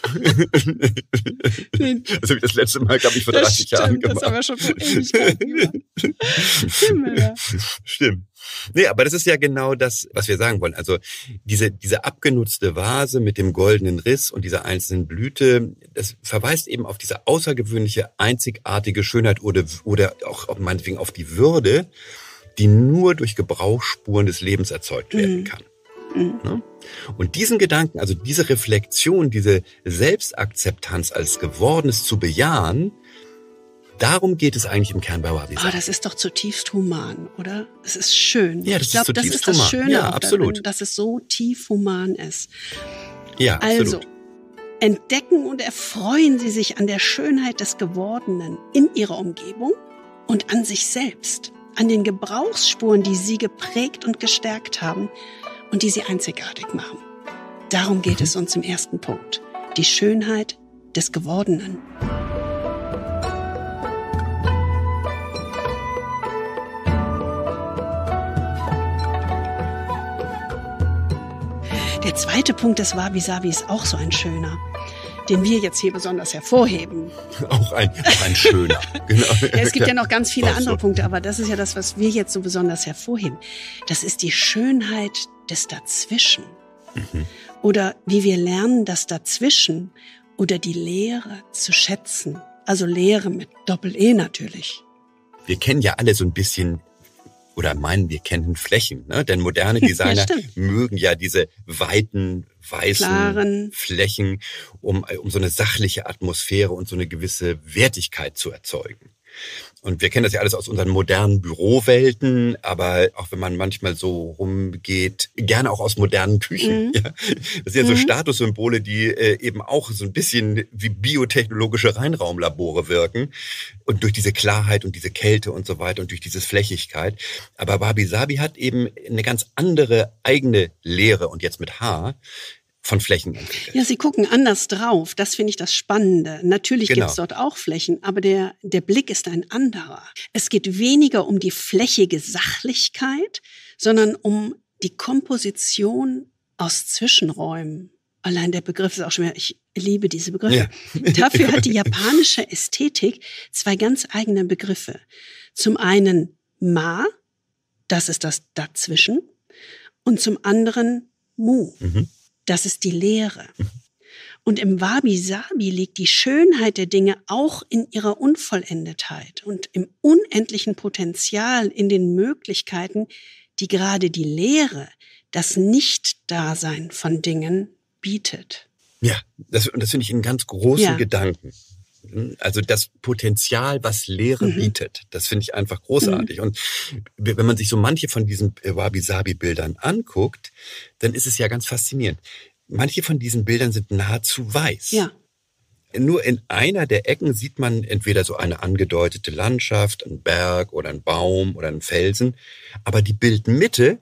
Das habe ich das letzte Mal, glaube ich, vor dreißig stimmt, Jahren gemacht. Das haben wir schon vor Ewigkeiten gemacht. Stimmt, ja. Stimmt. Nee, aber das ist ja genau das, was wir sagen wollen. Also diese, diese abgenutzte Vase mit dem goldenen Riss und dieser einzelnen Blüte, das verweist eben auf diese außergewöhnliche, einzigartige Schönheit oder, oder auch meinetwegen auf die Würde, die nur durch Gebrauchsspuren des Lebens erzeugt werden kann. Mhm. Und diesen Gedanken, also diese Reflexion, diese Selbstakzeptanz als Gewordenes zu bejahen, darum geht es eigentlich im Kern bei Wabi Sabi. Oh, das ist doch zutiefst human, oder? Es ist schön. Ja, das ich glaube, ist zutiefst das ist das human. Schöne, ja, auch absolut. darin, dass es so tief human ist. Ja, absolut. Also, entdecken und erfreuen Sie sich an der Schönheit des Gewordenen in Ihrer Umgebung und an sich selbst, an den Gebrauchsspuren, die Sie geprägt und gestärkt haben und die Sie einzigartig machen. Darum geht mhm. es uns im ersten Punkt. Die Schönheit des Gewordenen. Der zweite Punkt des Wabi Sabi ist auch so ein schöner, den wir jetzt hier besonders hervorheben. Auch ein, auch ein schöner, genau. Ja, es gibt ja noch ganz viele auch andere so. Punkte, aber das ist ja das, was wir jetzt so besonders hervorheben. Das ist die Schönheit des Dazwischen. Mhm. Oder wie wir lernen, das Dazwischen oder die Leere zu schätzen. Also Leere mit Doppel-E natürlich. Wir kennen ja alle so ein bisschen oder meinen, wir kennen Flächen, ne? Denn moderne Designer ja, mögen ja diese weiten, weißen Klaren. Flächen, um, um so eine sachliche Atmosphäre und so eine gewisse Wertigkeit zu erzeugen. Und wir kennen das ja alles aus unseren modernen Bürowelten, aber auch wenn man manchmal so rumgeht, gerne auch aus modernen Küchen. Mhm. Ja. Das sind ja so mhm. Statussymbole, die äh, eben auch so ein bisschen wie biotechnologische Reinraumlabore wirken. Und durch diese Klarheit und diese Kälte und so weiter und durch diese Flächigkeit. Aber Wabi Sabi hat eben eine ganz andere eigene Lehre und jetzt mit H von Flächen entwickelt. Ja, sie gucken anders drauf. Das finde ich das Spannende. Natürlich genau. gibt es dort auch Flächen, aber der, der Blick ist ein anderer. Es geht weniger um die flächige Sachlichkeit, sondern um die Komposition aus Zwischenräumen. Allein der Begriff ist auch schon mehr, ich liebe diese Begriffe. Ja. Dafür hat die japanische Ästhetik zwei ganz eigene Begriffe. Zum einen Ma, das ist das Dazwischen, und zum anderen Mu. Mhm. Das ist die Leere. Und im Wabi Sabi liegt die Schönheit der Dinge auch in ihrer Unvollendetheit und im unendlichen Potenzial, in den Möglichkeiten, die gerade die Leere, das Nicht-Dasein von Dingen bietet. Ja, das, das finde ich einen ganz großen ja. Gedanken. Also das Potenzial, was Leere mhm. bietet, das finde ich einfach großartig. Mhm. Und wenn man sich so manche von diesen Wabi-Sabi-Bildern anguckt, dann ist es ja ganz faszinierend. Manche von diesen Bildern sind nahezu weiß. Ja. Nur in einer der Ecken sieht man entweder so eine angedeutete Landschaft, einen Berg oder einen Baum oder einen Felsen. Aber die Bildmitte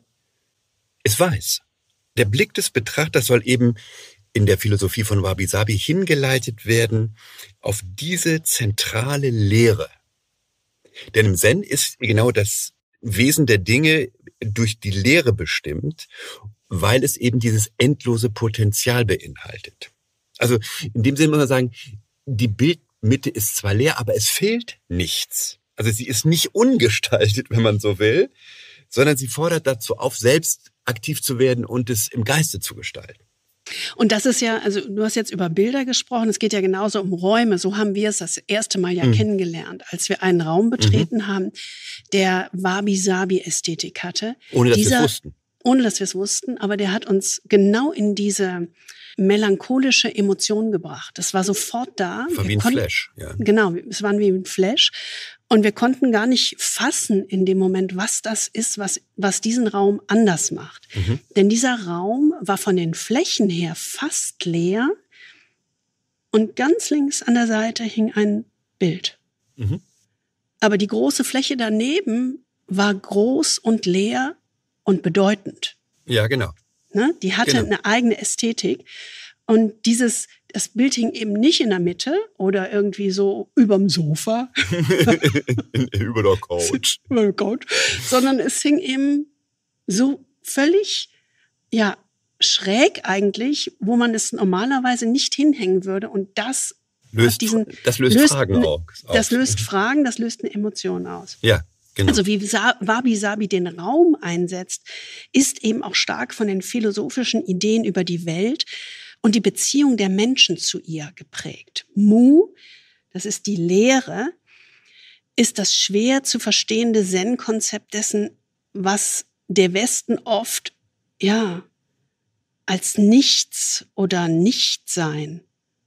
ist weiß. Der Blick des Betrachters soll eben in der Philosophie von Wabi Sabi hingeleitet werden auf diese zentrale Lehre. Denn im Zen ist genau das Wesen der Dinge durch die Lehre bestimmt, weil es eben dieses endlose Potenzial beinhaltet. Also in dem Sinne muss man sagen, die Bildmitte ist zwar leer, aber es fehlt nichts. Also sie ist nicht ungestaltet, wenn man so will, sondern sie fordert dazu auf, selbst aktiv zu werden und es im Geiste zu gestalten. Und das ist ja, also du hast jetzt über Bilder gesprochen, es geht ja genauso um Räume. So haben wir es das erste Mal ja mhm. kennengelernt, als wir einen Raum betreten mhm. haben, der Wabi-Sabi-Ästhetik hatte. Ohne dass Dieser, wir es wussten. Ohne dass wir es wussten, aber der hat uns genau in diese melancholische Emotion gebracht. Das war sofort da. War wie ein konnten, Flash. Ja. Genau, es war wie ein Flash. Und wir konnten gar nicht fassen in dem Moment, was das ist, was, was diesen Raum anders macht. Mhm. Denn dieser Raum war von den Flächen her fast leer und ganz links an der Seite hing ein Bild. Mhm. Aber die große Fläche daneben war groß und leer und bedeutend. Ja, genau. Ne? Die hatte genau. eine eigene Ästhetik. Und dieses, das Bild hing eben nicht in der Mitte oder irgendwie so überm Sofa. Über der Couch. Über der Couch. Sondern es hing eben so völlig, ja, schräg eigentlich, wo man es normalerweise nicht hinhängen würde. Und das löst, diesen, das löst, löst Fragen auf. Das löst Fragen, das löst eine Emotion aus. Ja. Genau. Also wie Wabi Sabi den Raum einsetzt, ist eben auch stark von den philosophischen Ideen über die Welt und die Beziehung der Menschen zu ihr geprägt. Mu, das ist die Lehre, ist das schwer zu verstehende Zen-Konzept dessen, was der Westen oft, ja, als Nichts oder Nichtsein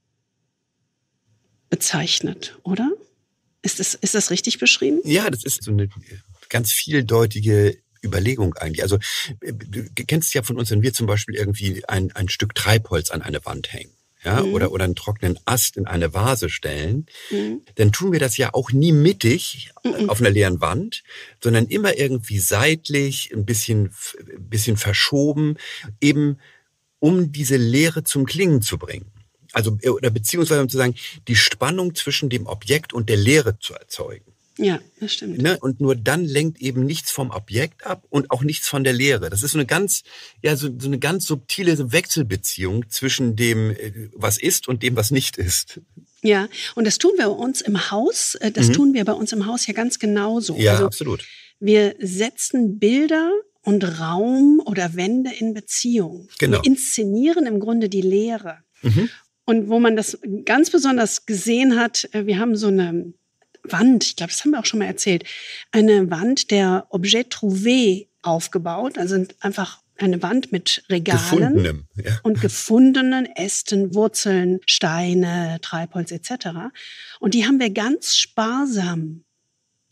bezeichnet, oder? Ist das, ist das richtig beschrieben? Ja, das ist so eine ganz vieldeutige Überlegung eigentlich. Also du kennst ja von uns, wenn wir zum Beispiel irgendwie ein, ein Stück Treibholz an eine Wand hängen, ja, mhm. oder, oder einen trockenen Ast in eine Vase stellen, mhm. dann tun wir das ja auch nie mittig mhm. auf einer leeren Wand, sondern immer irgendwie seitlich, ein bisschen, ein bisschen verschoben, eben um diese Leere zum Klingen zu bringen. Also, oder beziehungsweise um zu sagen, die Spannung zwischen dem Objekt und der Leere zu erzeugen. Ja, das stimmt. Ne? Und nur dann lenkt eben nichts vom Objekt ab und auch nichts von der Leere. Das ist so eine ganz, ja, so, so eine ganz subtile Wechselbeziehung zwischen dem, was ist und dem, was nicht ist. Ja, und das tun wir bei uns im Haus, das mhm. tun wir bei uns im Haus ja ganz genauso. Ja, also, absolut. Wir setzen Bilder und Raum oder Wände in Beziehung. Genau. Wir inszenieren im Grunde die Leere. Mhm. Und wo man das ganz besonders gesehen hat, wir haben so eine Wand, ich glaube, das haben wir auch schon mal erzählt, eine Wand der Objet Trouvé aufgebaut, also einfach eine Wand mit Regalen Gefundenem, ja. und gefundenen Ästen, Wurzeln, Steine, Treibholz et cetera. Und die haben wir ganz sparsam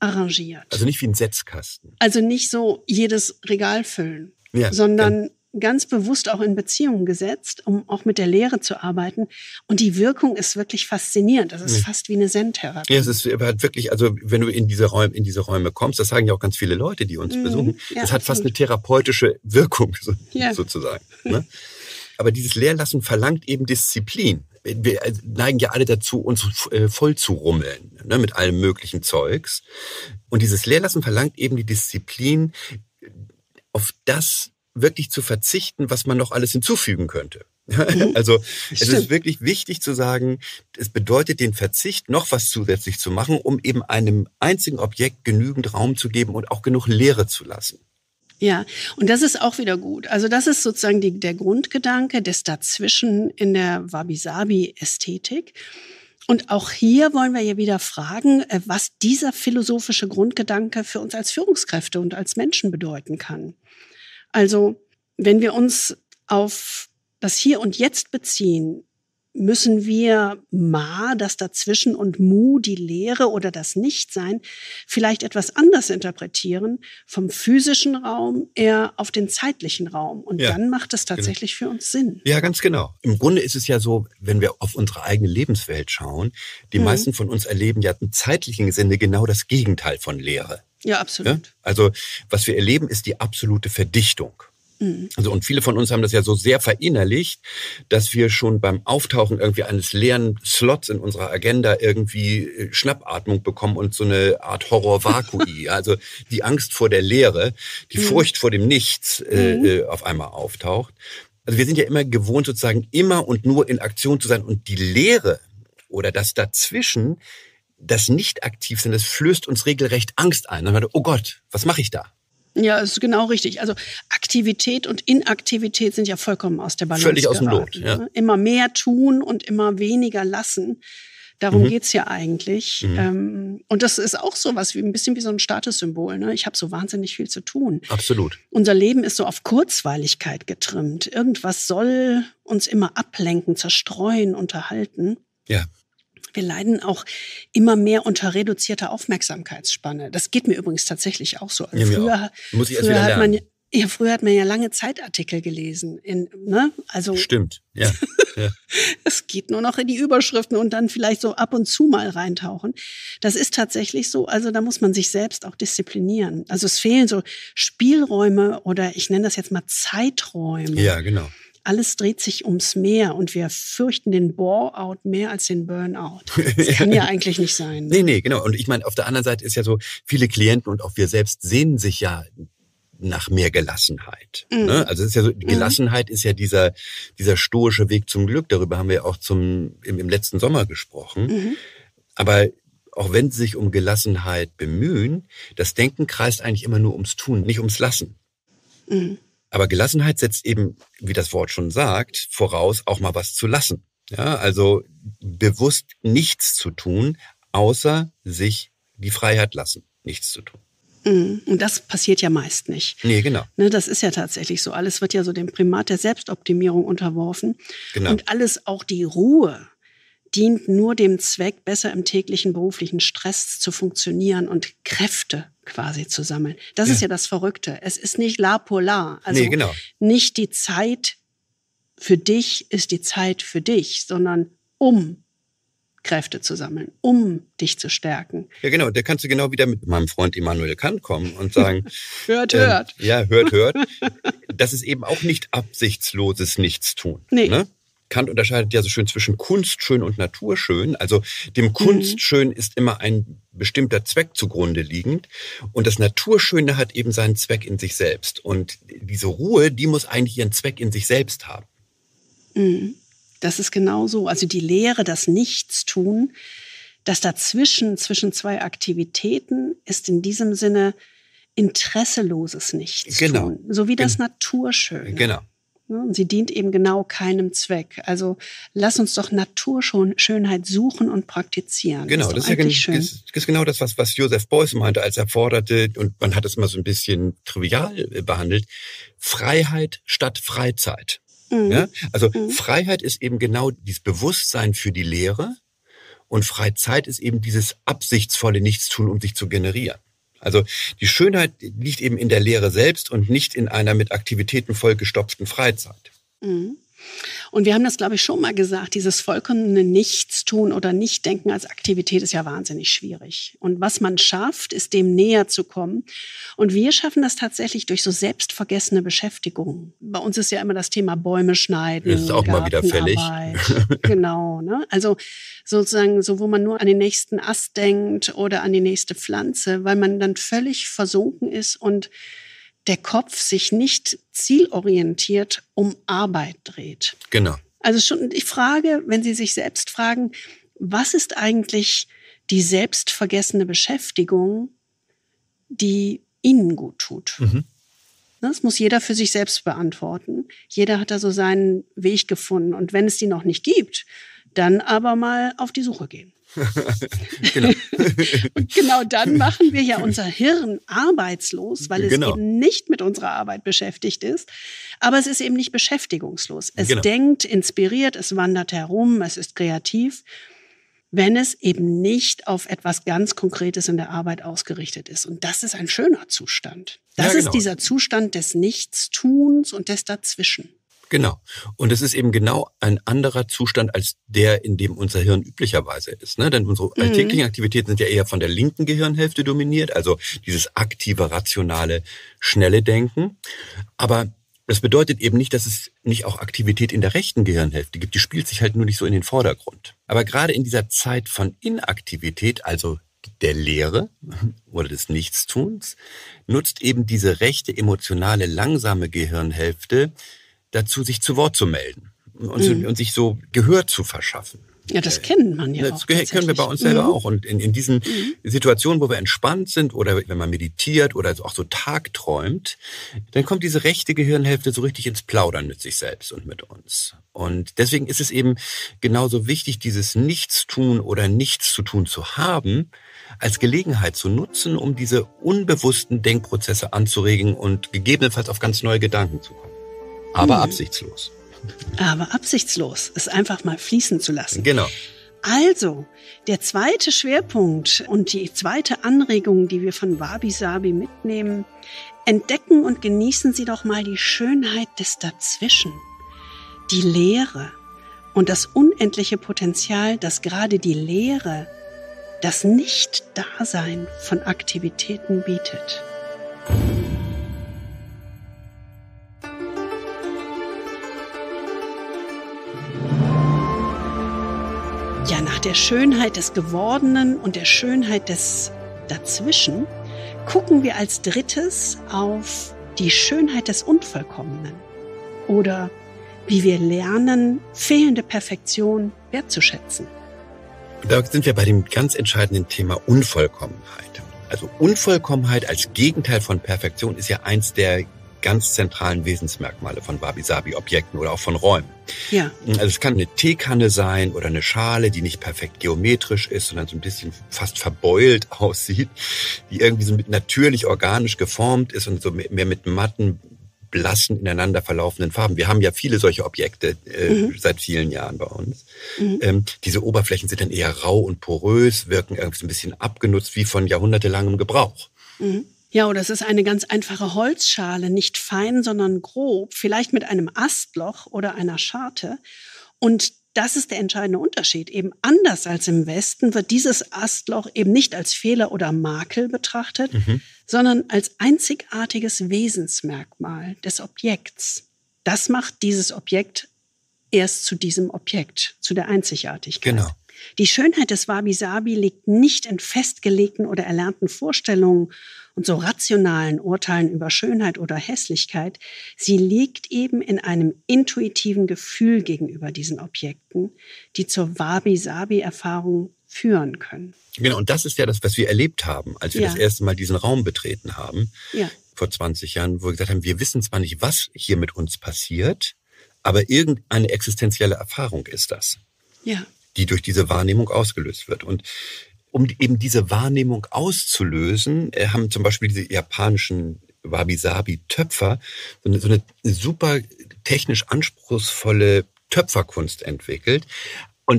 arrangiert. Also nicht wie ein Setzkasten. Also nicht so jedes Regal füllen, ja, sondern ja. ganz bewusst auch in Beziehungen gesetzt, um auch mit der Lehre zu arbeiten. Und die Wirkung ist wirklich faszinierend. Das ist ja. fast wie eine Zen-Therapie. Ja, es ist halt wirklich, also wenn du in diese Räume, in diese Räume kommst, das sagen ja auch ganz viele Leute, die uns mhm. besuchen, ja, das hat absolut. fast eine therapeutische Wirkung so, ja. sozusagen. Ne? Aber dieses Leerlassen verlangt eben Disziplin. Wir neigen ja alle dazu, uns voll zu rummeln, ne, mit allem möglichen Zeugs. Und dieses Leerlassen verlangt eben die Disziplin, auf das wirklich zu verzichten, was man noch alles hinzufügen könnte. Mhm. Also es Stimmt. ist wirklich wichtig zu sagen, es bedeutet den Verzicht, noch was zusätzlich zu machen, um eben einem einzigen Objekt genügend Raum zu geben und auch genug Leere zu lassen. Ja, und das ist auch wieder gut. Also das ist sozusagen die, der Grundgedanke des Dazwischen in der Wabi-Sabi-Ästhetik. Und auch hier wollen wir ja wieder fragen, was dieser philosophische Grundgedanke für uns als Führungskräfte und als Menschen bedeuten kann. Also wenn wir uns auf das Hier und Jetzt beziehen, müssen wir Ma, das Dazwischen, und Mu, die Leere oder das Nichtsein, vielleicht etwas anders interpretieren, vom physischen Raum eher auf den zeitlichen Raum. Und ja, dann macht es tatsächlich genau. für uns Sinn. Ja, ganz genau. Im Grunde ist es ja so, wenn wir auf unsere eigene Lebenswelt schauen, die mhm. meisten von uns erleben ja im zeitlichen Sinne genau das Gegenteil von Leere. Ja, absolut. Ja? Also was wir erleben, ist die absolute Verdichtung. Also, und viele von uns haben das ja so sehr verinnerlicht, dass wir schon beim Auftauchen irgendwie eines leeren Slots in unserer Agenda irgendwie Schnappatmung bekommen und so eine Art Horror-Vakui. Also die Angst vor der Leere, die mhm. Furcht vor dem Nichts äh, mhm. auf einmal auftaucht. Also wir sind ja immer gewohnt, sozusagen immer und nur in Aktion zu sein. Und die Leere oder das Dazwischen, das Nicht-Aktiv-Sein, das flößt uns regelrecht Angst ein. Dann, oh Gott, was mache ich da? Ja, ist genau richtig. Also Aktivität und Inaktivität sind ja vollkommen aus der Balance Völlig aus dem geraten, Lot, ja. Ne? Immer mehr tun und immer weniger lassen. Darum mhm. geht's ja eigentlich. Mhm. Ähm, und das ist auch so was wie ein bisschen wie so ein Statussymbol. Ne? Ich habe so wahnsinnig viel zu tun. Absolut. Unser Leben ist so auf Kurzweiligkeit getrimmt. Irgendwas soll uns immer ablenken, zerstreuen, unterhalten. Ja. Wir leiden auch immer mehr unter reduzierter Aufmerksamkeitsspanne. Das geht mir übrigens tatsächlich auch so. Also ja, früher, Muss ich erst früher wieder hat man lernen. ja, früher hat man ja lange Zeitartikel gelesen. In, ne? Also Stimmt, ja. ja. Es geht nur noch in die Überschriften und dann vielleicht so ab und zu mal reintauchen. Das ist tatsächlich so. Also da muss man sich selbst auch disziplinieren. Also es fehlen so Spielräume oder ich nenne das jetzt mal Zeiträume. Ja, genau. Alles dreht sich ums Mehr und wir fürchten den Bore-out mehr als den Burnout. Das kann ja eigentlich nicht sein. Ne? Nee, nee, genau. Und ich meine, auf der anderen Seite ist ja so, viele Klienten und auch wir selbst sehnen sich ja nach mehr Gelassenheit. Mhm. Ne? Also es ist ja so, die Gelassenheit mhm. ist ja dieser, dieser stoische Weg zum Glück. Darüber haben wir auch zum, im, im letzten Sommer gesprochen. Mhm. Aber auch wenn Sie sich um Gelassenheit bemühen, das Denken kreist eigentlich immer nur ums Tun, nicht ums Lassen. Mhm. Aber Gelassenheit setzt eben, wie das Wort schon sagt, voraus, auch mal was zu lassen. Ja, also bewusst nichts zu tun, außer sich die Freiheit lassen, nichts zu tun. Und das passiert ja meist nicht. Nee, genau. Ne, das ist ja tatsächlich so. Alles wird ja so dem Primat der Selbstoptimierung unterworfen. Genau. Und alles, auch die Ruhe, dient nur dem Zweck, besser im täglichen beruflichen Stress zu funktionieren und Kräfte quasi zu sammeln. Das ja. ist ja das Verrückte. Es ist nicht la pour la. Also nee, genau. nicht die Zeit für dich ist die Zeit für dich, sondern um Kräfte zu sammeln, um dich zu stärken. Ja, genau. Da kannst du genau wieder mit meinem Freund Immanuel Kant kommen und sagen, hört, hört. Ähm, ja, hört, hört. Das ist eben auch nicht absichtsloses Nichtstun. Nee. Ne? Kant unterscheidet ja so schön zwischen Kunstschön und Naturschön. Also dem Kunstschön mhm. ist immer ein bestimmter Zweck zugrunde liegend und das Naturschöne hat eben seinen Zweck in sich selbst. Und diese Ruhe, die muss eigentlich ihren Zweck in sich selbst haben. Mhm. Das ist genau so. Also die Lehre, das Nichtstun, das Dazwischen, zwischen zwei Aktivitäten ist in diesem Sinne interesseloses Nichtstun. Genau. So wie das Naturschöne. Genau. Und sie dient eben genau keinem Zweck. Also lass uns doch Naturschönheit suchen und praktizieren. Genau, das ist, das ist, ja, schön. Das ist genau das, was, was Joseph Beuys meinte, als er forderte, und man hat es immer so ein bisschen trivial behandelt, Freiheit statt Freizeit. Mhm. Ja? Also mhm. Freiheit ist eben genau dieses Bewusstsein für die Lehre Und Freizeit ist eben dieses absichtsvolle Nichtstun, um sich zu generieren. Also die Schönheit liegt eben in der Lehre selbst und nicht in einer mit Aktivitäten vollgestopften Freizeit. Mhm. Und wir haben das, glaube ich, schon mal gesagt, dieses vollkommene Nichtstun oder Nichtdenken als Aktivität ist ja wahnsinnig schwierig. Und was man schafft, ist dem näher zu kommen. Und wir schaffen das tatsächlich durch so selbstvergessene Beschäftigung. Bei uns ist ja immer das Thema Bäume schneiden, das ist auch mal wieder fällig. Genau, ne? Also sozusagen so, wo man nur an den nächsten Ast denkt oder an die nächste Pflanze, weil man dann völlig versunken ist und der Kopf sich nicht zielorientiert um Arbeit dreht. Genau. Also schon die Frage, wenn Sie sich selbst fragen, was ist eigentlich die selbstvergessene Beschäftigung, die Ihnen gut tut? Mhm. Das muss jeder für sich selbst beantworten. Jeder hat da so seinen Weg gefunden. Und wenn es die noch nicht gibt, dann aber mal auf die Suche gehen. Genau. Und genau dann machen wir ja unser Hirn arbeitslos, weil es genau. eben nicht mit unserer Arbeit beschäftigt ist. Aber es ist eben nicht beschäftigungslos. Es genau. denkt, inspiriert, es wandert herum, es ist kreativ, wenn es eben nicht auf etwas ganz Konkretes in der Arbeit ausgerichtet ist. Und das ist ein schöner Zustand. Das ja, genau. ist dieser Zustand des Nichtstuns und des Dazwischen. Genau. Und es ist eben genau ein anderer Zustand als der, in dem unser Hirn üblicherweise ist. Ne? Denn unsere mhm. alltäglichen Aktivitäten sind ja eher von der linken Gehirnhälfte dominiert, also dieses aktive, rationale, schnelle Denken. Aber das bedeutet eben nicht, dass es nicht auch Aktivität in der rechten Gehirnhälfte gibt. Die spielt sich halt nur nicht so in den Vordergrund. Aber gerade in dieser Zeit von Inaktivität, also der Leere oder des Nichtstuns, nutzt eben diese rechte, emotionale, langsame Gehirnhälfte dazu, sich zu Wort zu melden und, mhm. und sich so Gehör zu verschaffen. Ja, das kennt man ja das auch. Das können wir bei uns selber mhm. auch. Und in, in diesen mhm. Situationen, wo wir entspannt sind oder wenn man meditiert oder auch so tagträumt, dann kommt diese rechte Gehirnhälfte so richtig ins Plaudern mit sich selbst und mit uns. Und deswegen ist es eben genauso wichtig, dieses Nichtstun oder Nichts zu tun zu haben, als Gelegenheit zu nutzen, um diese unbewussten Denkprozesse anzuregen und gegebenenfalls auf ganz neue Gedanken zu kommen. Aber hm. absichtslos. Aber absichtslos, es einfach mal fließen zu lassen. Genau. Also, der zweite Schwerpunkt und die zweite Anregung, die wir von Wabi Sabi mitnehmen, entdecken und genießen Sie doch mal die Schönheit des Dazwischen, die Leere und das unendliche Potenzial, das gerade die Leere, das Nicht-Dasein von Aktivitäten bietet. Ja, nach der Schönheit des Gewordenen und der Schönheit des Dazwischen gucken wir als drittes auf die Schönheit des Unvollkommenen oder wie wir lernen, fehlende Perfektion wertzuschätzen. Da sind wir bei dem ganz entscheidenden Thema Unvollkommenheit. Also Unvollkommenheit als Gegenteil von Perfektion ist ja eins der ganz zentralen Wesensmerkmale von Wabi-Sabi-Objekten oder auch von Räumen. Ja. Also es kann eine Teekanne sein oder eine Schale, die nicht perfekt geometrisch ist, sondern so ein bisschen fast verbeult aussieht, die irgendwie so mit natürlich organisch geformt ist und so mehr mit matten, blassen, ineinander verlaufenden Farben. Wir haben ja viele solche Objekte äh, mhm. seit vielen Jahren bei uns. Mhm. Ähm, diese Oberflächen sind dann eher rau und porös, wirken irgendwie so ein bisschen abgenutzt wie von jahrhundertelangem Gebrauch. Mhm. Ja, oder es ist eine ganz einfache Holzschale, nicht fein, sondern grob, vielleicht mit einem Astloch oder einer Scharte. Und das ist der entscheidende Unterschied. Eben anders als im Westen wird dieses Astloch eben nicht als Fehler oder Makel betrachtet, mhm. sondern als einzigartiges Wesensmerkmal des Objekts. Das macht dieses Objekt erst zu diesem Objekt, zu der Einzigartigkeit. Genau. Die Schönheit des Wabi-Sabi liegt nicht in festgelegten oder erlernten Vorstellungen und so rationalen Urteilen über Schönheit oder Hässlichkeit. Sie liegt eben in einem intuitiven Gefühl gegenüber diesen Objekten, die zur Wabi-Sabi-Erfahrung führen können. Genau, und das ist ja das, was wir erlebt haben, als wir ja. das erste Mal diesen Raum betreten haben, ja. vor zwanzig Jahren, wo wir gesagt haben, wir wissen zwar nicht, was hier mit uns passiert, aber irgendeine existenzielle Erfahrung ist das. Ja. Die durch diese Wahrnehmung ausgelöst wird. Und um eben diese Wahrnehmung auszulösen, haben zum Beispiel diese japanischen Wabi-Sabi-Töpfer so eine, so eine super technisch anspruchsvolle Töpferkunst entwickelt. Und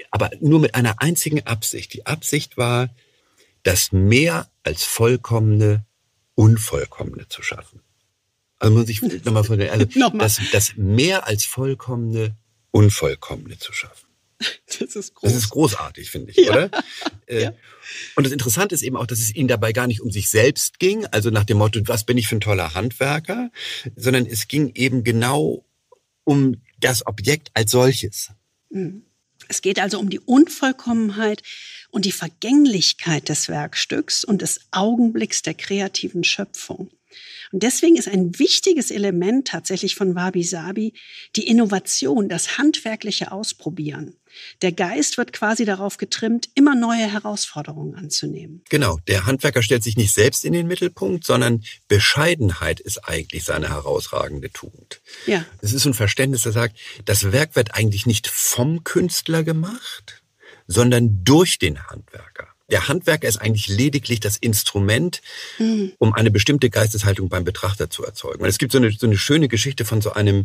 aber nur mit einer einzigen Absicht. Die Absicht war, das Mehr als Vollkommene, Unvollkommene zu schaffen. Also muss ich nochmal von der, also nochmal. Das, das Mehr als Vollkommene, Unvollkommene zu schaffen. Das ist groß. Das ist großartig, finde ich, ja. oder? Äh, ja. Und das Interessante ist eben auch, dass es ihnen dabei gar nicht um sich selbst ging, also nach dem Motto, was bin ich für ein toller Handwerker, sondern es ging eben genau um das Objekt als solches. Es geht also um die Unvollkommenheit und die Vergänglichkeit des Werkstücks und des Augenblicks der kreativen Schöpfung. Und deswegen ist ein wichtiges Element tatsächlich von Wabi Sabi die Innovation, das handwerkliche Ausprobieren. Der Geist wird quasi darauf getrimmt, immer neue Herausforderungen anzunehmen. Genau, der Handwerker stellt sich nicht selbst in den Mittelpunkt, sondern Bescheidenheit ist eigentlich seine herausragende Tugend. Ja. Es ist ein Verständnis, das sagt, das Werk wird eigentlich nicht vom Künstler gemacht, sondern durch den Handwerker. Der Handwerker ist eigentlich lediglich das Instrument, mhm. um eine bestimmte Geisteshaltung beim Betrachter zu erzeugen. Und es gibt so eine, so eine schöne Geschichte von so einem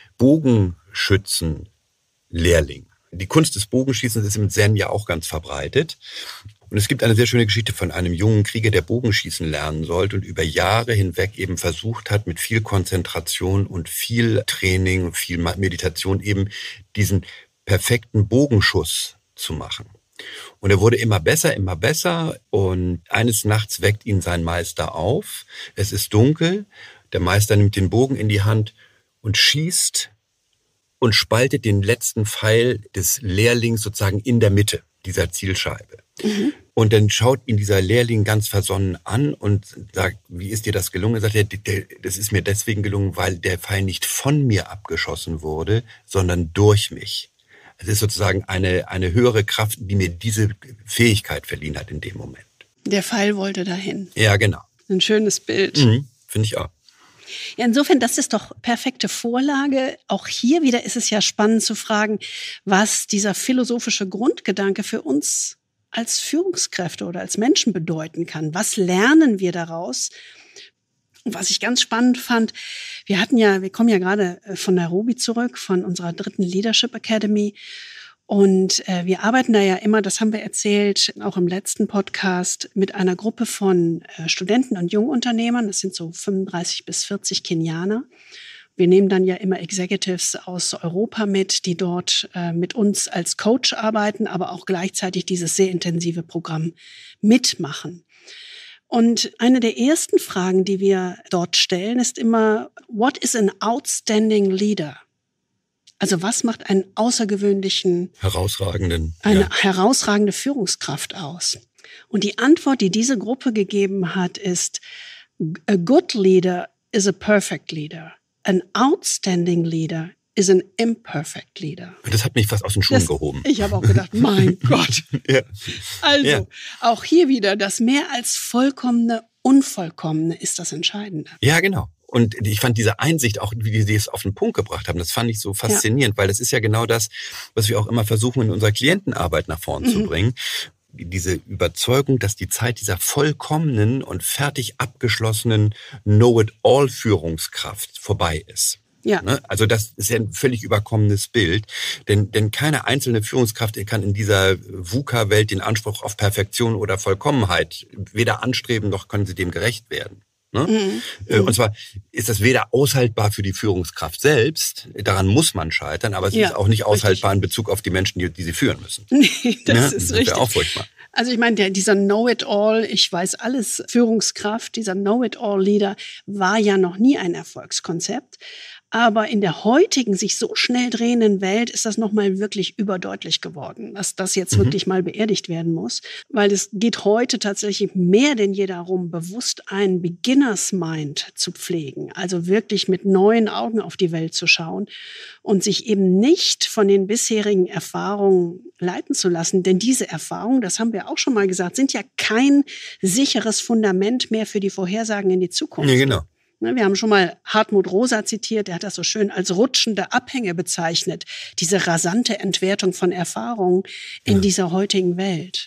Bogenschützen-Lehrling. Die Kunst des Bogenschießens ist im Zen ja auch ganz verbreitet. Und es gibt eine sehr schöne Geschichte von einem jungen Krieger, der Bogenschießen lernen sollte und über Jahre hinweg eben versucht hat, mit viel Konzentration und viel Training, viel Meditation eben diesen perfekten Bogenschuss zu machen. Und er wurde immer besser, immer besser und eines Nachts weckt ihn sein Meister auf. Es ist dunkel, der Meister nimmt den Bogen in die Hand und schießt und spaltet den letzten Pfeil des Lehrlings sozusagen in der Mitte dieser Zielscheibe. Mhm. Und dann schaut ihn dieser Lehrling ganz versonnen an und sagt, wie ist dir das gelungen? Er sagt, das ist mir deswegen gelungen, weil der Pfeil nicht von mir abgeschossen wurde, sondern durch mich. Es ist sozusagen eine, eine höhere Kraft, die mir diese Fähigkeit verliehen hat in dem Moment. Der Pfeil wollte dahin. Ja, genau. Ein schönes Bild. Mhm, finde ich auch. Ja, insofern, das ist doch perfekte Vorlage. Auch hier wieder ist es ja spannend zu fragen, was dieser philosophische Grundgedanke für uns als Führungskräfte oder als Menschen bedeuten kann. Was lernen wir daraus? Und was ich ganz spannend fand, wir hatten ja, wir kommen ja gerade von Nairobi zurück, von unserer dritten Leadership Academy. Und äh, wir arbeiten da ja immer, das haben wir erzählt, auch im letzten Podcast, mit einer Gruppe von äh, Studenten und Jungunternehmern. Das sind so fünfunddreißig bis vierzig Kenianer. Wir nehmen dann ja immer Executives aus Europa mit, die dort äh, mit uns als Coach arbeiten, aber auch gleichzeitig dieses sehr intensive Programm mitmachen. Und eine der ersten Fragen, die wir dort stellen, ist immer, what is an outstanding leader? Also was macht einen außergewöhnlichen, herausragenden, eine ja. herausragende Führungskraft aus? Und die Antwort, die diese Gruppe gegeben hat, ist, a good leader is a perfect leader. An outstanding leader is an imperfect leader. Und das hat mich fast aus den Schuhen das, gehoben. Ich habe auch gedacht, mein Gott. Ja. Also, ja. auch hier wieder, das mehr als vollkommene, unvollkommene ist das Entscheidende. Ja, genau. Und ich fand diese Einsicht, auch wie die es auf den Punkt gebracht haben, das fand ich so faszinierend, ja. weil das ist ja genau das, was wir auch immer versuchen, in unserer Klientenarbeit nach vorn mhm. zu bringen. Diese Überzeugung, dass die Zeit dieser vollkommenen und fertig abgeschlossenen Know-it-all-Führungskraft vorbei ist. Ja. Also das ist ja ein völlig überkommenes Bild, denn, denn keine einzelne Führungskraft kann in dieser VUCA-Welt den Anspruch auf Perfektion oder Vollkommenheit weder anstreben, noch können sie dem gerecht werden. Ne? Mhm. Und zwar ist das weder aushaltbar für die Führungskraft selbst, daran muss man scheitern, aber es ja, ist auch nicht aushaltbar richtig. In Bezug auf die Menschen, die, die sie führen müssen. Nee, das ja, ist das richtig. wäre auch furchtbar. Also ich meine, der, dieser Know-it-all, ich weiß alles, Führungskraft, dieser Know-it-all-Leader war ja noch nie ein Erfolgskonzept. Aber in der heutigen, sich so schnell drehenden Welt ist das nochmal wirklich überdeutlich geworden, dass das jetzt mhm. wirklich mal beerdigt werden muss. Weil es geht heute tatsächlich mehr denn je darum, bewusst einen Beginners Mind zu pflegen. Also wirklich mit neuen Augen auf die Welt zu schauen und sich eben nicht von den bisherigen Erfahrungen leiten zu lassen. Denn diese Erfahrungen, das haben wir auch schon mal gesagt, sind ja kein sicheres Fundament mehr für die Vorhersagen in die Zukunft. Ja, genau. Wir haben schon mal Hartmut Rosa zitiert, der hat das so schön als rutschende Abhänge bezeichnet, diese rasante Entwertung von Erfahrungen in ja. dieser heutigen Welt.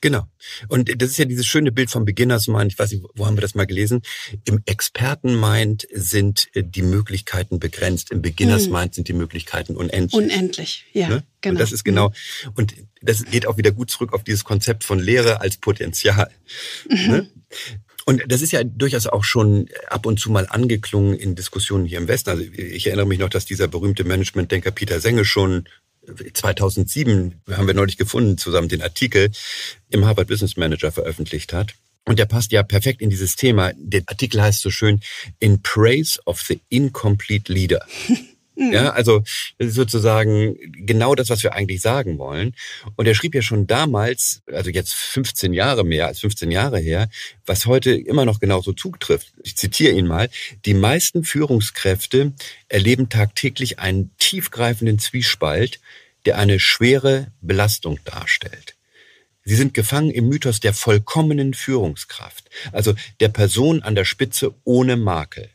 Genau. Und das ist ja dieses schöne Bild vom Beginners Mind. Ich weiß nicht, wo haben wir das mal gelesen? Im Experten Mind sind die Möglichkeiten begrenzt. Im Beginners Mind hm. sind die Möglichkeiten unendlich. Unendlich, ja, ne? Genau. Und das ist genau, und das geht auch wieder gut zurück auf dieses Konzept von Lehre als Potenzial. Mhm. Ne? Und das ist ja durchaus auch schon ab und zu mal angeklungen in Diskussionen hier im Westen. Also ich erinnere mich noch, dass dieser berühmte Managementdenker Peter Senge schon zweitausendsieben, haben wir neulich gefunden, zusammen den Artikel im Harvard Business Manager veröffentlicht hat. Und der passt ja perfekt in dieses Thema. Der Artikel heißt so schön, In Praise of the Incomplete Leader. Ja, also das ist sozusagen genau das, was wir eigentlich sagen wollen. Und er schrieb ja schon damals, also jetzt fünfzehn Jahre mehr als fünfzehn Jahre her, was heute immer noch genauso zutrifft. Ich zitiere ihn mal. Die meisten Führungskräfte erleben tagtäglich einen tiefgreifenden Zwiespalt, der eine schwere Belastung darstellt. Sie sind gefangen im Mythos der vollkommenen Führungskraft, also der Person an der Spitze ohne Makel.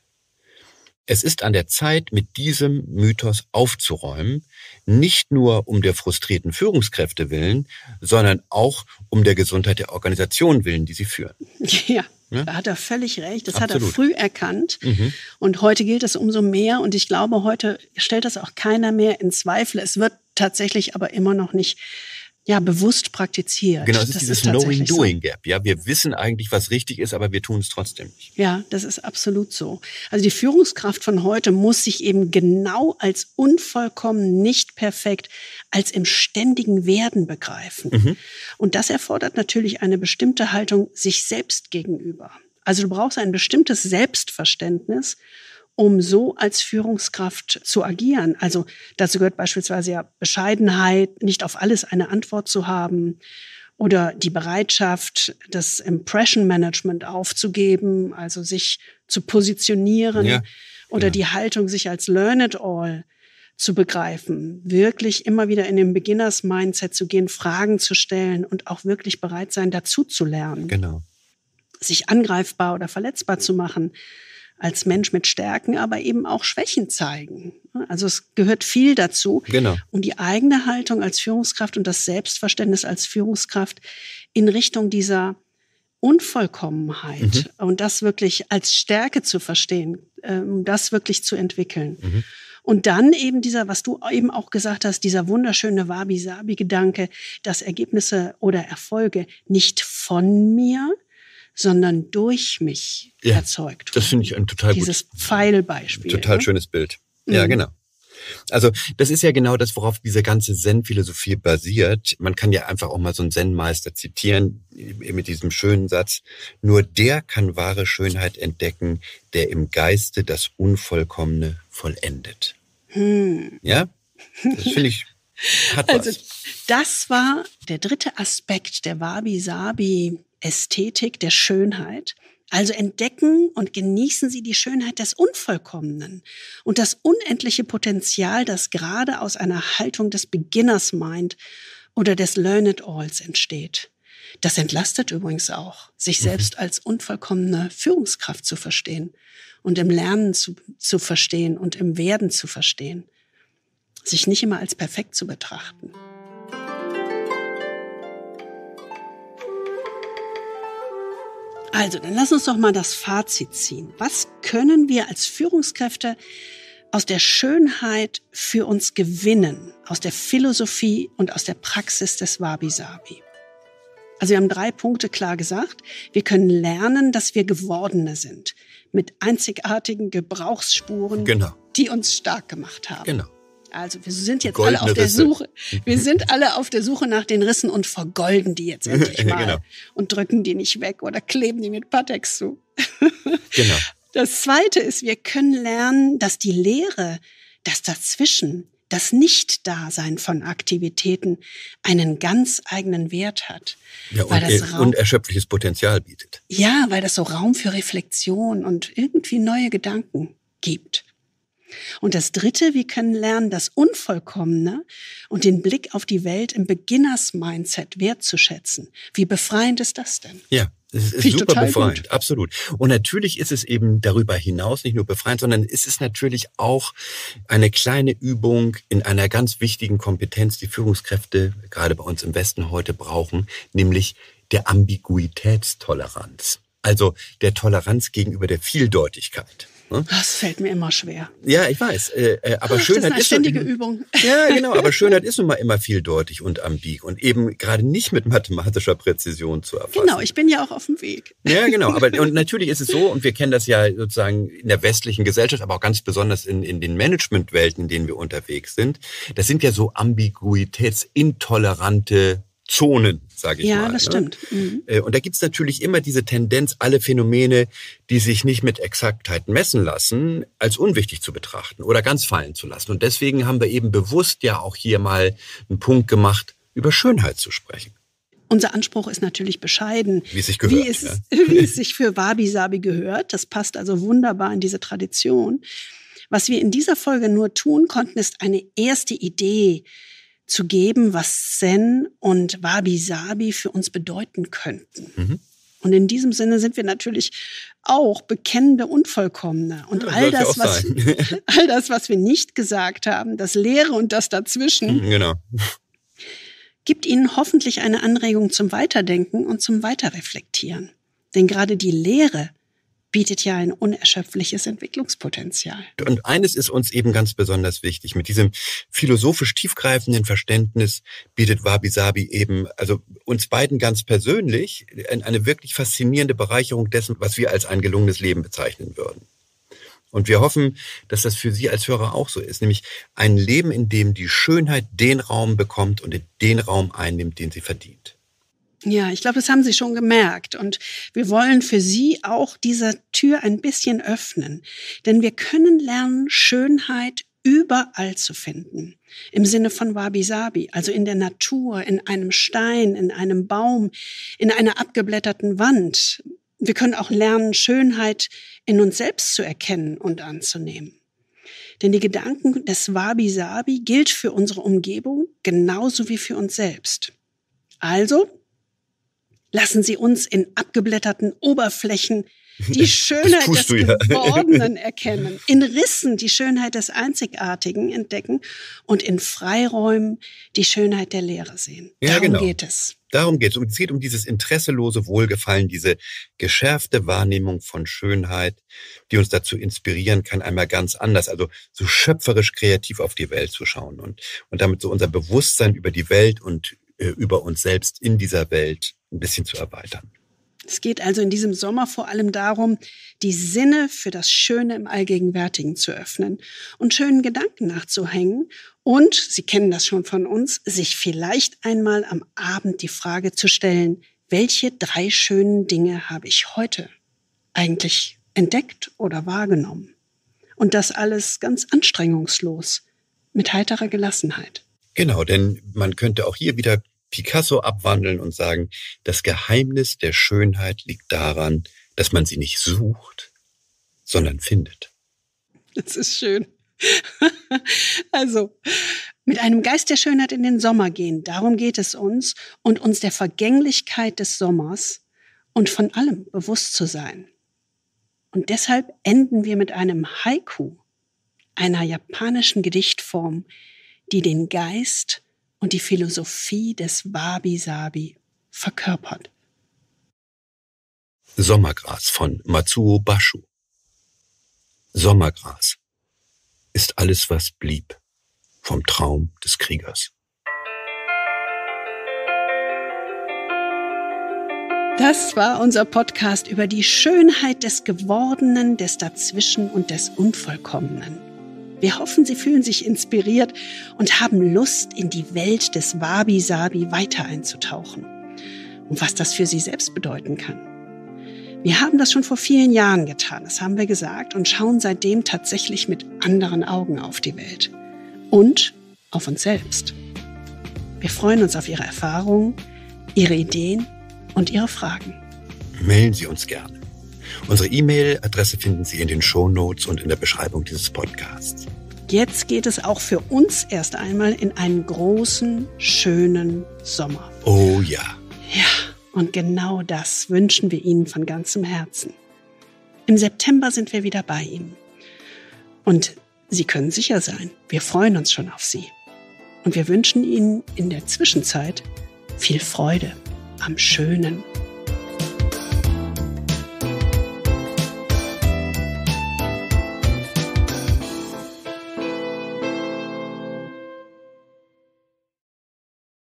Es ist an der Zeit, mit diesem Mythos aufzuräumen, nicht nur um der frustrierten Führungskräfte willen, sondern auch um der Gesundheit der Organisation willen, die sie führen. Ja, ja? Da hat er völlig recht. Das Absolut. Hat er früh erkannt. Mhm. Und heute gilt es umso mehr. Und ich glaube, heute stellt das auch keiner mehr in Zweifel. Es wird tatsächlich aber immer noch nicht ja, bewusst praktiziert. Genau, es ist das dieses ist Knowing-Doing-Gap. Ja, wir wissen eigentlich, was richtig ist, aber wir tun es trotzdem nicht. Ja, das ist absolut so. Also die Führungskraft von heute muss sich eben genau als unvollkommen, nicht perfekt, als im ständigen Werden begreifen. Mhm. Und das erfordert natürlich eine bestimmte Haltung sich selbst gegenüber. Also du brauchst ein bestimmtes Selbstverständnis, um so als Führungskraft zu agieren. Also dazu gehört beispielsweise ja Bescheidenheit, nicht auf alles eine Antwort zu haben oder die Bereitschaft, das Impression Management aufzugeben, also sich zu positionieren ja, oder ja. die Haltung, sich als Learn it all zu begreifen, wirklich immer wieder in den Beginners Mindset zu gehen, Fragen zu stellen und auch wirklich bereit sein, dazu zu lernen. Genau. Sich angreifbar oder verletzbar zu machen, als Mensch mit Stärken, aber eben auch Schwächen zeigen. Also es gehört viel dazu. Genau. Und die eigene Haltung als Führungskraft und das Selbstverständnis als Führungskraft in Richtung dieser Unvollkommenheit mhm. und das wirklich als Stärke zu verstehen, um das wirklich zu entwickeln. Mhm. Und dann eben dieser, was du eben auch gesagt hast, dieser wunderschöne Wabi-Sabi-Gedanke, dass Ergebnisse oder Erfolge nicht von mir, sondern durch mich ja, erzeugt. Das finde ich ein total Dieses gut, Pfeilbeispiel. Total ne? schönes Bild. Ja, mhm. genau. Also das ist ja genau das, worauf diese ganze Zen-Philosophie basiert. Man kann ja einfach auch mal so einen Zen-Meister zitieren mit diesem schönen Satz: Nur der kann wahre Schönheit entdecken, der im Geiste das Unvollkommene vollendet. Hm. Ja, das finde ich, hat also, was. Das war der dritte Aspekt der Wabi-Sabi Ästhetik der Schönheit. Also entdecken und genießen Sie die Schönheit des Unvollkommenen und das unendliche Potenzial, das gerade aus einer Haltung des Beginners Mind oder des Learn it Alls entsteht. Das entlastet übrigens auch, sich selbst als unvollkommene Führungskraft zu verstehen und im Lernen zu, zu verstehen und im Werden zu verstehen. Sich nicht immer als perfekt zu betrachten. Also, dann lass uns doch mal das Fazit ziehen. Was können wir als Führungskräfte aus der Schönheit für uns gewinnen, aus der Philosophie und aus der Praxis des Wabi-Sabi? Also wir haben drei Punkte klar gesagt. Wir können lernen, dass wir Gewordene sind, mit einzigartigen Gebrauchsspuren, genau. die uns stark gemacht haben. Genau. Also wir sind jetzt Goldene alle auf der Risse. Suche. Wir sind alle auf der Suche nach den Rissen und vergolden die jetzt endlich mal genau. und drücken die nicht weg oder kleben die mit Pateks zu. Genau. Das Zweite ist, wir können lernen, dass die Lehre, das Dazwischen, das Nicht-Dasein von Aktivitäten einen ganz eigenen Wert hat. Ja, weil und das Raum, unerschöpfliches Potenzial bietet. Ja, weil das so Raum für Reflexion und irgendwie neue Gedanken gibt. Und das Dritte, wir können lernen, das Unvollkommene und den Blick auf die Welt im Beginners-Mindset wertzuschätzen. Wie befreiend ist das denn? Ja, es ist super befreiend, gut. Absolut. Und natürlich ist es eben darüber hinaus nicht nur befreiend, sondern es ist natürlich auch eine kleine Übung in einer ganz wichtigen Kompetenz, die Führungskräfte gerade bei uns im Westen heute brauchen, nämlich der Ambiguitätstoleranz. Also der Toleranz gegenüber der Vieldeutigkeit. Das fällt mir immer schwer. Ja, ich weiß. Äh, aber Ach, Schönheit das ist eine ist ständige so, Übung. Ja, genau. Aber Schönheit ist nun mal immer vieldeutig und ambig und eben gerade nicht mit mathematischer Präzision zu erfassen. Genau, ich bin ja auch auf dem Weg. Ja, genau. Aber und natürlich ist es so, und wir kennen das ja sozusagen in der westlichen Gesellschaft, aber auch ganz besonders in, in den Managementwelten, in denen wir unterwegs sind. Das sind ja so ambiguitätsintolerante Zonen, sage ich ja, mal. Ja, das ne? stimmt. Mhm. Und da gibt's natürlich immer diese Tendenz, alle Phänomene, die sich nicht mit Exaktheit messen lassen, als unwichtig zu betrachten oder ganz fallen zu lassen. Und deswegen haben wir eben bewusst ja auch hier mal einen Punkt gemacht, über Schönheit zu sprechen. Unser Anspruch ist natürlich bescheiden. Wie es sich gehört. Wie es, ja. wie es sich für Wabi-Sabi gehört. Das passt also wunderbar in diese Tradition. Was wir in dieser Folge nur tun konnten, ist eine erste Idee zu geben, was Zen und Wabi-Sabi für uns bedeuten könnten. Mhm. Und in diesem Sinne sind wir natürlich auch bekennende Unvollkommene. Und ja, all, das, was, all das, was wir nicht gesagt haben, das Leere und das Dazwischen, genau. gibt Ihnen hoffentlich eine Anregung zum Weiterdenken und zum Weiterreflektieren. Denn gerade die Leere bietet ja ein unerschöpfliches Entwicklungspotenzial. Und eines ist uns eben ganz besonders wichtig. Mit diesem philosophisch tiefgreifenden Verständnis bietet Wabi-Sabi eben, also uns beiden ganz persönlich, eine wirklich faszinierende Bereicherung dessen, was wir als ein gelungenes Leben bezeichnen würden. Und wir hoffen, dass das für Sie als Hörer auch so ist. Nämlich ein Leben, in dem die Schönheit den Raum bekommt und den Raum einnimmt, den sie verdient. Ja, ich glaube, das haben Sie schon gemerkt. Und wir wollen für Sie auch diese Tür ein bisschen öffnen. Denn wir können lernen, Schönheit überall zu finden. Im Sinne von Wabi-Sabi, also in der Natur, in einem Stein, in einem Baum, in einer abgeblätterten Wand. Wir können auch lernen, Schönheit in uns selbst zu erkennen und anzunehmen. Denn die Gedanken des Wabi-Sabi gilt für unsere Umgebung genauso wie für uns selbst. Also lassen Sie uns in abgeblätterten Oberflächen die Schönheit des Gewordenen ja. erkennen, in Rissen die Schönheit des Einzigartigen entdecken und in Freiräumen die Schönheit der Leere sehen. Ja, Darum genau. geht es. Darum geht es. Und es geht um dieses interesselose Wohlgefallen, diese geschärfte Wahrnehmung von Schönheit, die uns dazu inspirieren kann, einmal ganz anders, also so schöpferisch kreativ auf die Welt zu schauen und, und damit so unser Bewusstsein über die Welt und äh, über uns selbst in dieser Welt ein bisschen zu erweitern. Es geht also in diesem Sommer vor allem darum, die Sinne für das Schöne im Allgegenwärtigen zu öffnen und schönen Gedanken nachzuhängen und, Sie kennen das schon von uns, sich vielleicht einmal am Abend die Frage zu stellen, welche drei schönen Dinge habe ich heute eigentlich entdeckt oder wahrgenommen? Und das alles ganz anstrengungslos, mit heiterer Gelassenheit. Genau, denn man könnte auch hier wieder Picasso abwandeln und sagen, das Geheimnis der Schönheit liegt daran, dass man sie nicht sucht, sondern findet. Das ist schön. Also, mit einem Geist der Schönheit in den Sommer gehen, darum geht es uns und uns der Vergänglichkeit des Sommers und von allem bewusst zu sein. Und deshalb enden wir mit einem Haiku, einer japanischen Gedichtform, die den Geist und die Philosophie des Wabi-Sabi verkörpert. Sommergras von Matsuo Basho. Sommergras ist alles, was blieb vom Traum des Kriegers. Das war unser Podcast über die Schönheit des Gewordenen, des Dazwischen und des Unvollkommenen. Wir hoffen, Sie fühlen sich inspiriert und haben Lust, in die Welt des Wabi-Sabi weiter einzutauchen. Und was das für Sie selbst bedeuten kann. Wir haben das schon vor vielen Jahren getan, das haben wir gesagt, und schauen seitdem tatsächlich mit anderen Augen auf die Welt. Und auf uns selbst. Wir freuen uns auf Ihre Erfahrungen, Ihre Ideen und Ihre Fragen. Melden Sie uns gerne. Unsere E-Mail-Adresse finden Sie in den Shownotes und in der Beschreibung dieses Podcasts. Jetzt geht es auch für uns erst einmal in einen großen, schönen Sommer. Oh ja. Ja, und genau das wünschen wir Ihnen von ganzem Herzen. Im September sind wir wieder bei Ihnen. Und Sie können sicher sein, wir freuen uns schon auf Sie. Und wir wünschen Ihnen in der Zwischenzeit viel Freude am Schönen.